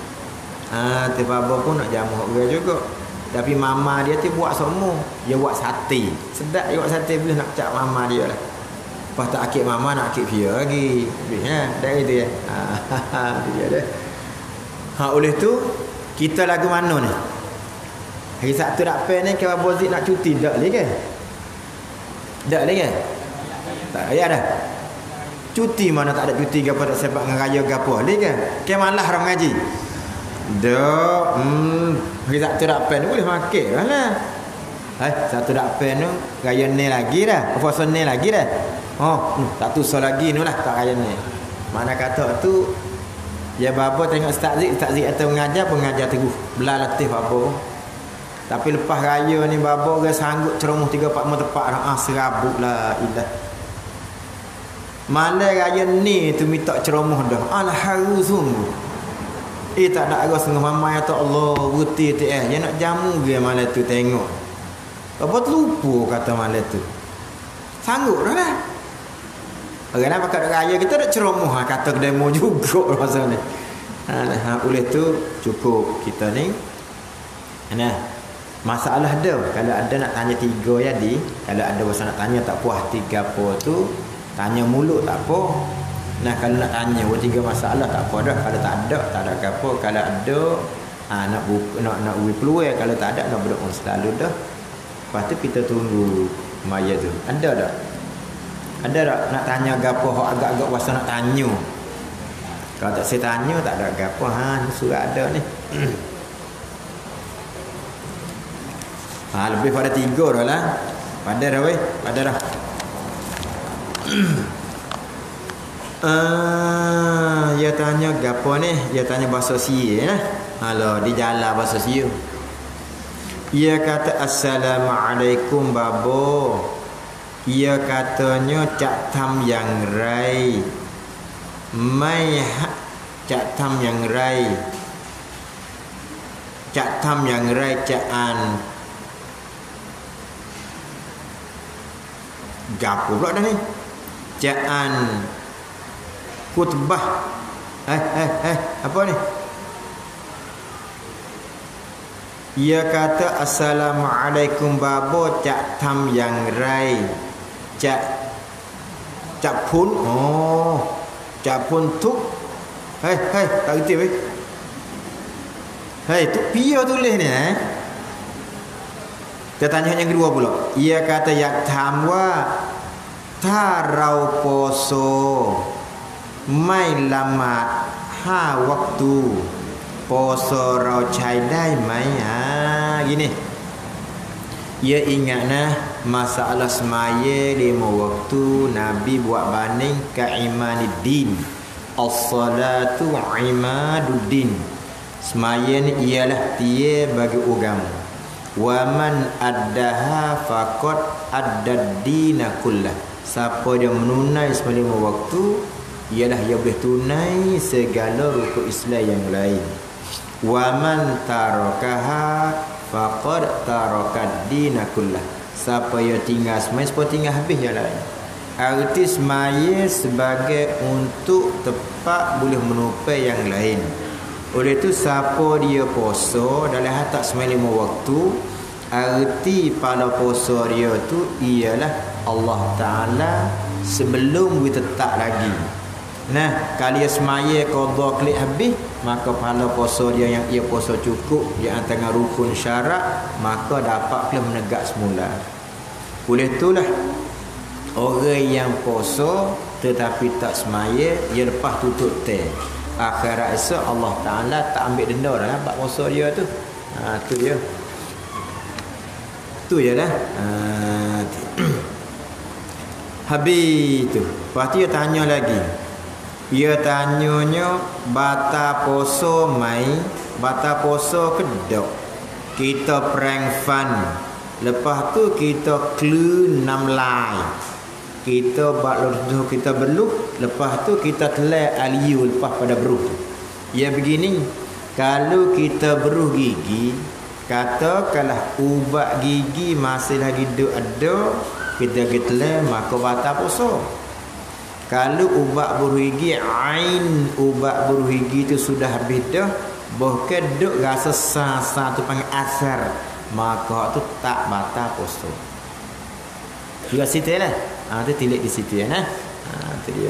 Speaker 1: Tu baba pun nak jamu orang juga. Tapi mama dia tu buat semua. Dia buat sate. Sedap dia buat sate boleh nak cak mama dia lah. Lepas tak akik mama nak akik dia lagi. Ya, dah itu ya. Dia dah. Oleh tu kita lagu mana ni? Hari Sabtu nak pen ni kalau Bozik nak cuti tak lagi kan? Tak lagi kan? Tak ya dah. Cuti mana tak ada cuti gapo tak sebab dengan raya gapo lagi kan? Ke malah orang ngaji. Dak, hari Sabtu nak pen boleh makan lah. Sabtu nak pen tu raya ni lagi dah. Puasa ni lagi dah. Tak tusah lagi ni lah tak raya ni. Mana kata tu ya bapa tengok Ustaz Zik atau pengajar teguh belah latih bapa. Tapi lepas raya ni bapa orang sanggup ceramah 3-4 tepat serabut lah ilah. Malam raya ni tu minta ceramah dah. Haru sungguh. Tak ada arah setengah mama atau Allah berhenti tu dia nak jamu dia malam tu tengok. Apa terlupa kata malam tu. Sanggup dah lah. Orang nak pakai raya kita nak ceramah kata demo juga masa ni. Oleh tu cukup kita ni. Masalah ada. Kalau ada nak tanya 3 jadi, kalau ada masa nak tanya tak puas 3 apa tu, tanya mulut tak apa. Kalau nak tanya 3 masalah tak apa dah. Kalau tak ada apa. Kalau ada nak buka nak uji peluang, kalau tak ada nak berdoa selalu dah. Lepas tu kita tunggu maya tu. Ada tak? Ada tak nak tanya gapo hak agak-agak wasa nak tanya. Kalau tak saya tanya tak ada gapo surat ada ni. Lebih pada 3 dah lah. Pada dah weh, pada dah. Dia tanya gapo ni? Dia tanya bahasa Sia di jalan bahasa Sia. Ia kata assalamualaikum babo. Ia katanya cak tam yang rai. Mai cak tam yang rai. Cak tam yang rai caan. Gapo pula dah ni? Caan khutbah. Apa ni? Ia kata assalamualaikum babo cak tam yang rai. Cak pun cak pun tu tak reti weh. Tu pia tulis ni Dia tanya yang kedua pula. Ia kata yak tamwa tarau poso mai lama waktu poso rau chai dai mai gini. ia ingatlah masalah semaya 5 waktu Nabi buat banding ka imaniddin. As-salatu imaduddin. Semaya ni ialah tiada bagi agama. Wa man addaha faqad addad-dina kullah. Siapa dia menunai semaya 5 waktu, ialah ia boleh tunai segala rukun Islam yang lain. Wa man tarakaha faqad tarakad-dina kullah. Siapa yang tinggal semaya, siapa tinggal habis yang lain. Arti semaya sebagai untuk tepat boleh menupai yang lain. Oleh itu siapa dia puasa dalam hatak semaya 5 waktu, arti pada puasa dia tu ialah Allah Ta'ala sebelum kita tetap lagi. Nah, kalau dia semaya qada klik habis, maka pahala puasa dia yang ia puasa cukup di antara rukun syarat, maka dapat pula menegak semula. Oleh itulah orang yang puasa tetapi tak semaya, dia lepas tutup teh. Akhirat esok Allah Ta'ala tak ambil denda dah buat puasa dia tu. Tu dia. Tu je lah. Habis tu. Lepas tu dia tanya lagi. Dia tanyanya bata puasa mai, bata puasa ke dok. Kita prank fun. Lepas tu kita clue 6 lai. Kita baklo kita berluh, lepas tu kita telai aliu lepas pada beruh. Ya begini, kalau kita beruh gigi, katakanlah ubat gigi masih lagi ada, kita telai maka batal puasa. Kalau ubat beruh gigi ain, ubat beruh gigi tu sudah habis dah, bahkan duk rasa sah tu panggil asar, maka tu tak batal puasa. Juga situ lah. Tu tilik di situ ya. Tu dia.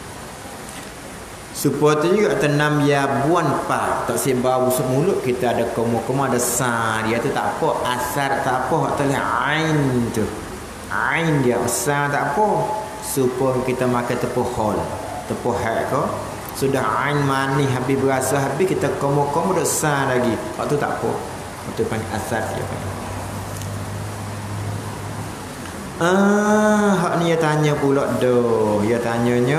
Speaker 1: Supaya tu juga tenam ya buan pa. Tak sebab busuk mulut kita ada koma-koma ada sa. Dia tu tak apa. Asar tak apa. Tak boleh ain tu. Ain dia. Sa tak apa. Supaya kita makan tepuh hol. Tepuh hak ke. Sudah ain manis habis berasa habis kita koma-koma ada sa lagi. Waktu tak apa. Waktu panggil asar dia panggil. Hak ni dia tanya pula dah. Dia tanyanya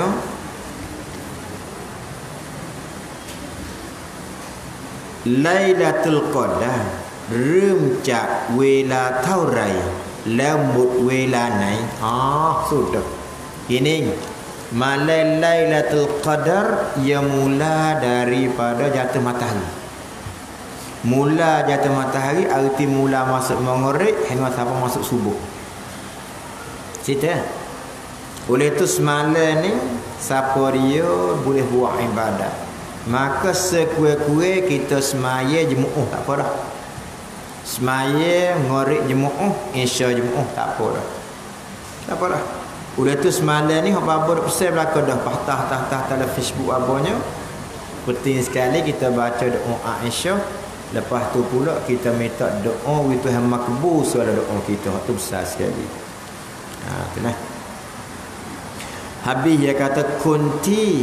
Speaker 1: Lailatul Qadar remcak wela taurai lamut wela nai. Sudah. Ini malai Lailatul Qadar ia mula daripada jatuh matahari. Mula jatuh matahari arti mula masuk maghrib hingga sampai masuk subuh. Cerita. Oleh itu semalam ni siapa dia boleh buat ibadat. Maka sekue-kue kita semaya jemu'uh tak apa dah. Semaya ngorek jemu'uh, insya jemu'uh tak apa dah. Tak apa dah. Oleh itu semalam ni apa-apa dah pesan belakang dah patah dalam Facebook abanya. Penting sekali kita baca doa insya. Lepas tu pula kita minta doa itu yang makbul soal doa kita. Itu besar sekali. Itulah. Habis dia kata kunti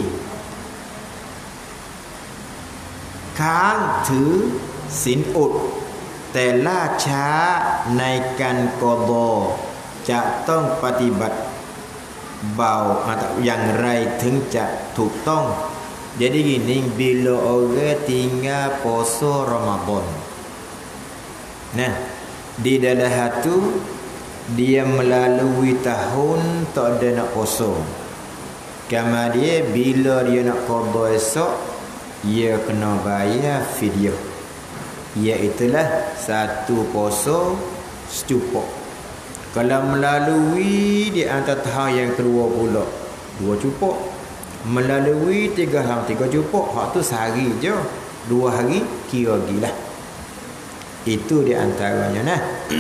Speaker 1: kang tu sin ut tela cha naikan qadaจะต้องปฏิบัติเบาอย่างไรถึงจะถูกต้อง jadi gini bila orang tinggal puasa Ramadan, nah di dalam hatu dia melalui tahun tak ada nak puasa. Kemudian bila dia nak qada esok, dia kena bayar fidyah. Iaitulah satu puasa secupuk. Kalau melalui di antara tahun yang kedua pula 2 cupuk. Melalui 3 tahun 3 cupuk, hak tu sehari je. 2 hari kira gilah. Itu di antaranya nah.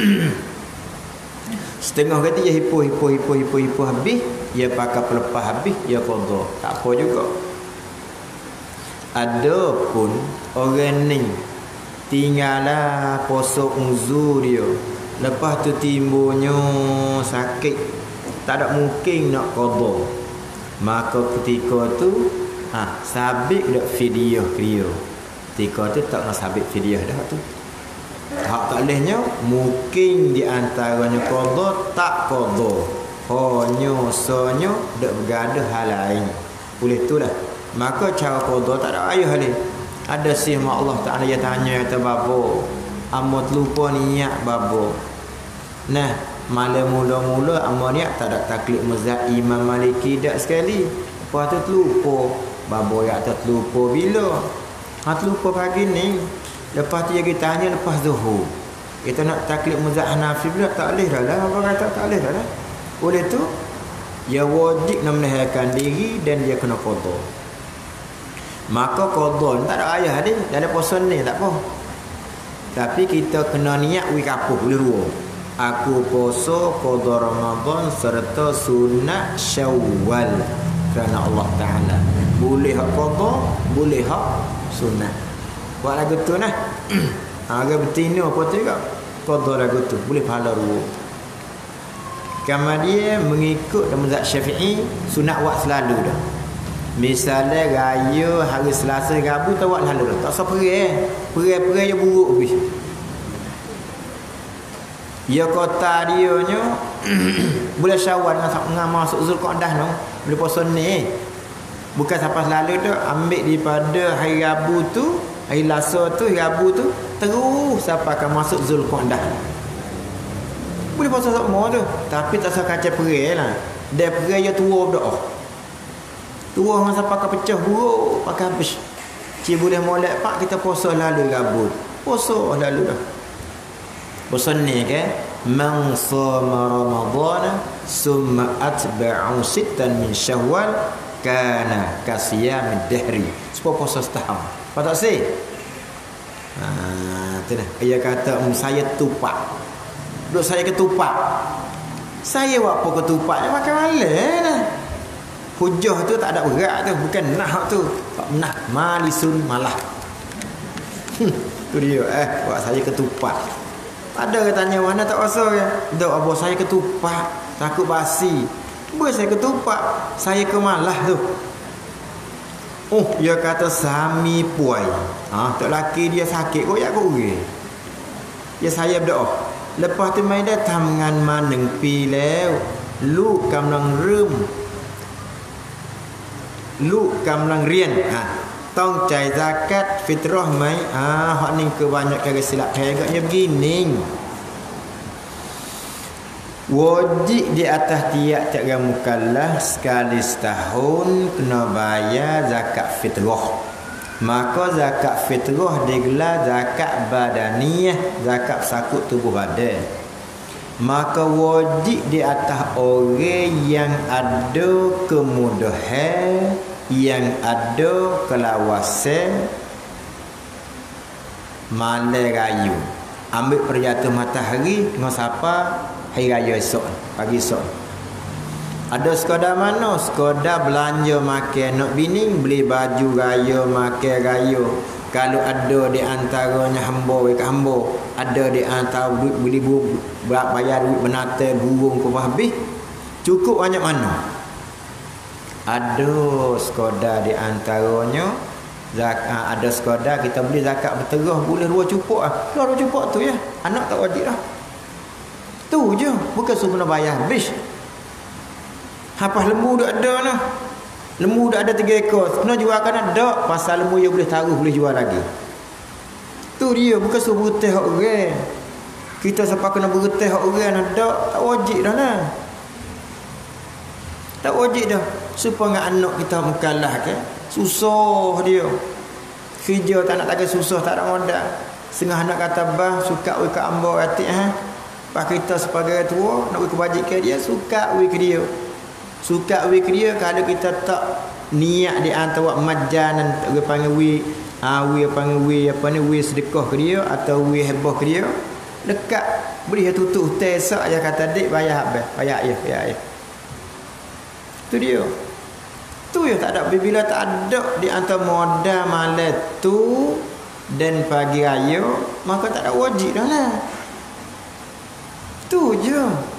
Speaker 1: Setengah kata dia hipo habis, dia pakai pelepah habis, dia qada. Tak apa juga. Ada pun orang ni tinggallah puasa uzur dia. Lepas tu timbulnya sakit, tak ada mungkin nak qada. Maka ketika tu sabit dak fidyah dia. Ketika tu tak nak sabit fidyah dah tu. Hak tak bolehnya mungkin di antaranya qada tak qada. Hanya sonyo dak bergaduh hal lain. Boleh tu lah. Maka cara qada tak ada ayah ni. Ada sih mak Allah Taala dia tanya kata babo. Amot lupa niat babo. Nah, malam mula-mula amal niat tak ada taklid mazhab Imam Maliki dak sekali. Lepas tu terlupa. Babo ya terlupa bila? Terlupa pagi ni. Lepas tu dia tanya lepas zuhur. Kita nak taklid mazhab Hanafi pula tak boleh dah lah. Apa kata tak boleh dah lah. Oleh tu dia wajib nak menahankan diri dan dia kena qada. Maka qada tak ada ayah dia dalam puasa ni tak apa. Tapi kita kena niat wi kapuh boleh dua. Aku puasa qada Ramadan serta sunat Syawal kerana Allah Taala. Boleh hak qada, boleh hak sunat. Buat lagu tu nah. Agak betina apa tu juga. Qada lagu tu boleh pahala dua. Kemudian mengikut mazhab Syafi'i sunat buat selalu dah. Misalnya raya hari Selasa Rabu tak buat lalu dah. Tak usah perai. Perai-perai dia buruk habis. Ya kota dia nya bulan Syawal dengan masuk Zulqa'dah no. Boleh puasa ni. Bukan sampai selalu dah ambil daripada hari Rabu tu, hari Selasa tu, hari Rabu tu terus sampai akan masuk Zulqa'dah. Boleh puasa semua tu, tapi tak usah kacau perai lah. Dia perai dia tua berdoa. Tua masa pakai pecah buruk, pakai habis. Cik boleh molek pak kita puasa lalu Rabu. Puasa lalu dah. Puasa ni kan, man shoma Ramadan summa atba'u sittan min Syawal kana kasiyamid dahri. Sebab puasa setahun. Apa tak sih? Tu dah. Dia kata saya tupak. Duk saya ketupak. Saya buat apa ketupak? Dia makan malam lah. Hujah tu tak ada berat tu, bukan nah tu. Tak nah malisun malah. Tu dia buat saya ketupak. Ada katanya mana tak rasa ya. Dok abah saya ketupak, takut basi. Buat saya ketupak, saya ke malah tu. Dia kata sami puai. Tak laki dia sakit kok ya kok ge. Ya saya berdoa. Lepas tu mai datang dengan maneng pi lew. Lu kamlang rum. Lu kamlang rian. Tong cai zakat fitrah mai. Hak ni kebanyakan silap agaknya begini. Wajib di atas tiap-tiap mukallaf sekali setahun kena bayar zakat fitrah. Maka zakat fitrah digelar zakat badaniyah, zakat sakut tubuh badan. Maka wajib di atas orang yang ada kemudahan, yang ada kelawasan malam raya. Ambil perjatuh matahari dengan siapa hari raya esok, pagi esok. Ada sekadar mana? Sekadar belanja makan nak bini, beli baju raya, makan raya. Kalau ada di antaranya hamba ke hamba, ada di antara duit beli bayar duit benatal burung ke habis, cukup banyak mana? Ada sekadar di antaranya ada sekadar kita beli zakat berterah boleh 2 cupuk ah. 2 cupuk tu ya. Anak tak wajib dah. Tu je, bukan suruh kena bayar habis. Hapas lembu dah ada nah. Lembu dah ada 3 ekor. Kena jual kan ada. Pasal lembu dia boleh taruh, boleh jual lagi. Tu dia, bukan suruh berteh hak orang. Kita siapa kena berteh hak orang ada, tak wajib dah lah. Tak wajib dah. Supaya anak kita mukallaf kan. Susah dia. Kerja tak nak tak susah, tak ada modal. Setengah anak kata bah suka we ke ambo atik Pak kita sebagai tua nak we kebajikan dia, suka we ke dia. Suka we ke dia kalau kita tak niat di antara majanan we panggil we panggil we sedekah ke dia atau we hebah ke dia dekat beri tutup hotel sak aja kata dik bayar habis bayar ya. Tu dia. Tu yang tak ada bila tak ada di antara modal malam tu dan pagi raya maka tak ada wajib dah lah. Tu je.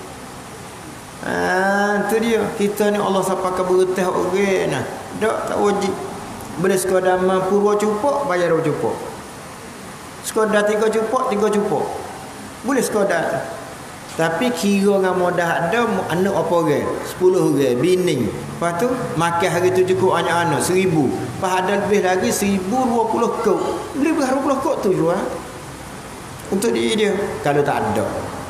Speaker 1: Tu dia. Kita ni Allah siapa ke bertah orang nah. Tak wajib. Boleh sekadar mampu 2 cupuk bayar 2 cupuk. Sekadar 3 cupok, 3 cupok. Boleh sekadar tu. Tapi kira dengan modah ada anak apa orang? 10 orang, bini. Lepas tu makan hari tu cukup anak-anak 1000. Lepas ada lebih lagi 1020 kok. Boleh berapa 20 kok tu jual. Untuk diri dia kalau tak ada.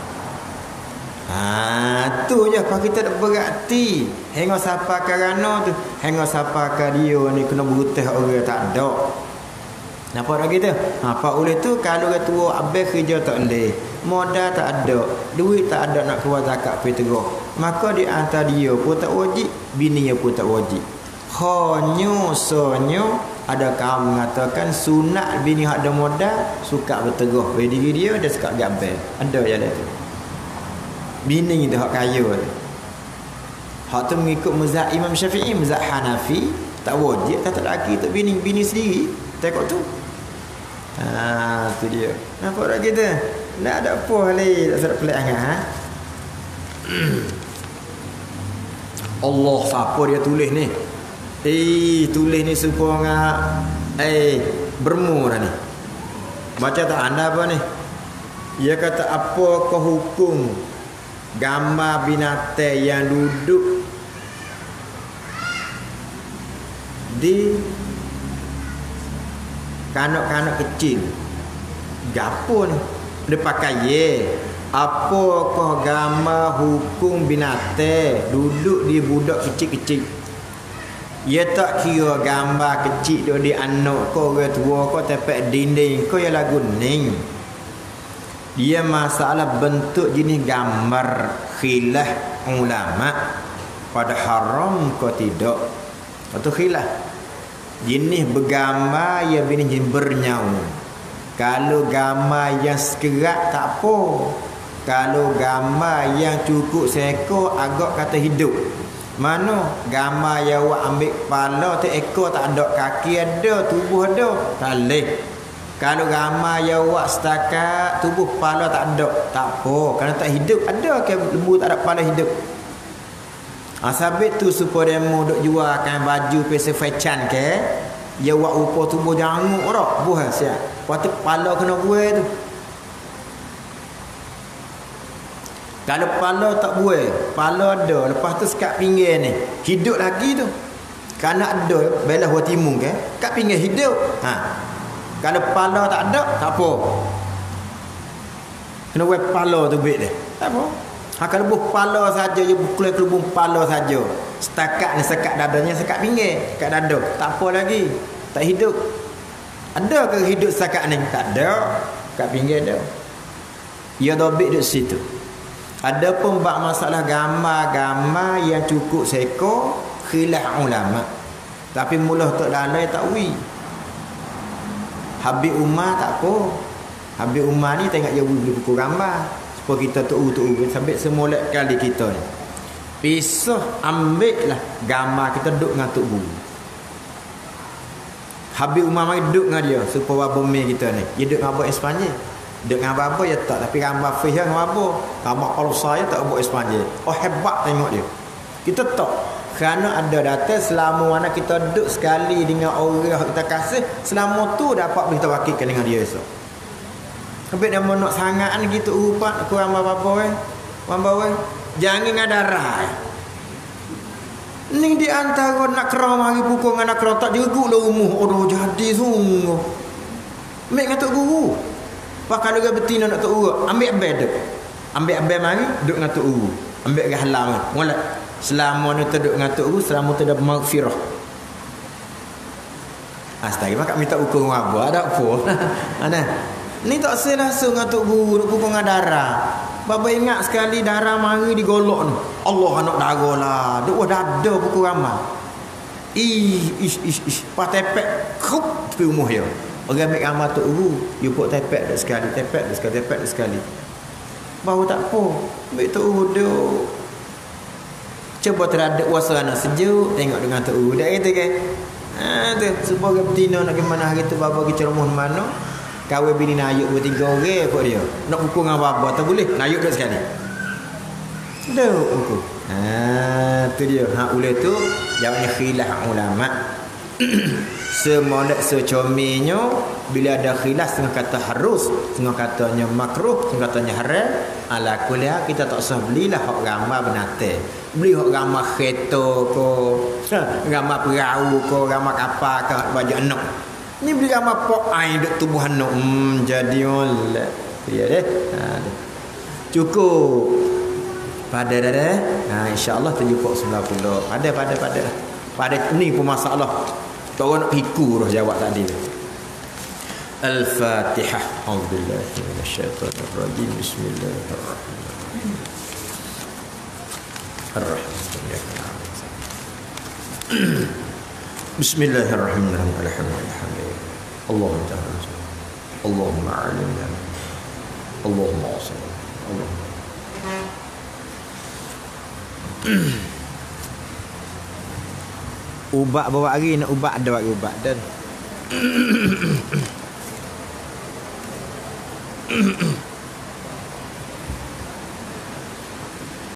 Speaker 1: Tu je apa kita tak berarti. Hingga siapa kerana tu, hingga siapa ke dia ni kena berutih orang tak ada. Nampak tak kita? Apa oleh tu kalau orang tua habis kerja tak boleh, modal tak ada, duit tak ada nak keluar zakat fitrah, maka di antara dia pun tak wajib, bini dia pun tak wajib. Sonyo ada kaum mengatakan sunat bini hak ada modal suka berteguh bagi diri dia, dia suka gabel. Ada je dia tu. Bini tu hak kaya tu. Hak tu mengikut mazhab Imam Syafi'i, mazhab Hanafi, tak wajib tak lelaki tu bini sendiri. Tengok tu. Tu dia. Nampak tak kita? Tak ada apa lagi, tak sedap pelik sangat. Allah, siapa dia tulis ni? Tulis ni supaya bermu dah ni. Baca tak anda apa ni? Dia kata apakah hukum gambar binatang yang duduk di kanak-kanak kecil. Gapo ni? Dia pakai apakah gambar hukum binatang duduk di budak kecil-kecil? Ia tak kira gambar kecil tu di anak kau, orang tua kau tepek dinding kau yang lagu ning. Dia masalah bentuk jenis gambar khilaf ulama pada haram kau tidak. Atau khilaf jenis bergambar yang jenis bernyawa. Kalau gambar yang sekerat tak apa. Kalau gambar yang cukup seekor agak kata hidup. Mana gambar yang awak ambil kepala tu ekor tak ada, kaki ada, tubuh ada, tak boleh. Kalau gambar yang awak setakat tubuh kepala tak ada, tak apa, kerana tak hidup. Ada ke lembu tak ada kepala hidup? Sabit tu supaya demo duk jualkan baju pesa fashion ke, dia awak rupa tubuh janguk dak, buah siap. Lepas tu kepala kena buai tu. Kalau kepala tak buai, kepala ada, lepas tu sekat pinggir ni hidup lagi tu. Kerana ada belah buat timung ke, kat pinggir hidup. Kalau kepala tak ada, tak apa. Kena buat kepala tu baik dia. Tak apa. Kalau buat kepala saja, dia bukulai kelubung kepala saja. Setakat ni sekat dadanya, sekat pinggir, sekat dada. Tak apa lagi. Tak hidup. Ada ke hidup setakat ni? Tak ada. Kat pinggir ada. Ia dobik duduk situ. Ada pun bab masalah gambar-gambar yang cukup seekor khilaf ulama. Tapi mula tak lalai takwi. Habib Umar tak apa. Habib Umar ni tengok dia beli buku gambar supaya kita tu sampai semula kali kita ni. Pisah ambil lah gambar kita duduk dengan tok guru. Habib Umar mari duduk dengan dia supaya bumi kita ni. Dia duduk dengan abang Espanyol. Duduk dengan apa ya tak, tapi gambar fiqh dengan apa? Gambar kalau saya tak buat Espanyol. Oh hebat tengok dia. Kita tak. Kerana ada data selama mana kita duduk sekali dengan orang yang kita kasih, selama tu dapat kita wakilkan dengan dia esok. Habis dia nak sangat ni gitu urupat aku gambar apa eh? Gambar jangan dengan darah. Ni di antara nak kerah mari pukul dengan nak kerah tak jeruk lah umuh. Aduh jadi sungguh. Ambil dengan tok guru. Pak kalau dia betina nak tok guru, ambil tu. Ambil mari duduk dengan tok guru. Ambil ke halang. Molek. Selama ni duduk dengan tok guru, selama tu dah maghfirah. Astagfirullah kak minta ukur dengan apa? Ada apa? Ana. Ni tak selasa dengan tok guru, nak pukul dengan darah. Bapa ingat sekali darah mari digolok ni. Allah anak darah lah. Duk dada pukul ramai. Ish. Pas tepek khup tepi umuh dia. Orang ambil gambar tok guru, dia put tepek dak sekali, tepek dak sekali. Baru tak apa. Ambil tok guru dia. Cuba terhadap suasana sejuk, tengok dengan tok guru. Dak kata kan. Tu supaya betina nak ke mana hari tu bapa pergi ceramah mana. Kawin bini nayuk bertiga orang kot dia. Nak pukul dengan bapa tak boleh. Nayuk dak sekali. Dak pukul. Tu dia. Ulai tu jawabnya khilaf ulama. Semolek secominya bila ada khilaf dengan kata harus, dengan katanya makruh, dengan katanya haram, ala kuliah kita tak usah belilah hak gambar binatang. Beli hak gambar kereta ke, gambar perahu ke, gambar kapal ke, baju anak. Ni beli gambar pok air duk tubuh anak. Jadi oleh. Ya deh. Cukup. Pada dah. Insya-Allah 70 90. Pada ni pun masalah. Tak nak piku dah jawab tadi. Al-Fatihah. A'udzubillahi minasyaitonir rajim. Bismillahirrahmanirrahim. Bismillahirrahmanirrahim. Alhamdulillah. Allahumma ta'ala. Allahumma alimna. Allahumma asal. Allahumma. Ubat bawa hari nak ubat ada bagi ubat dan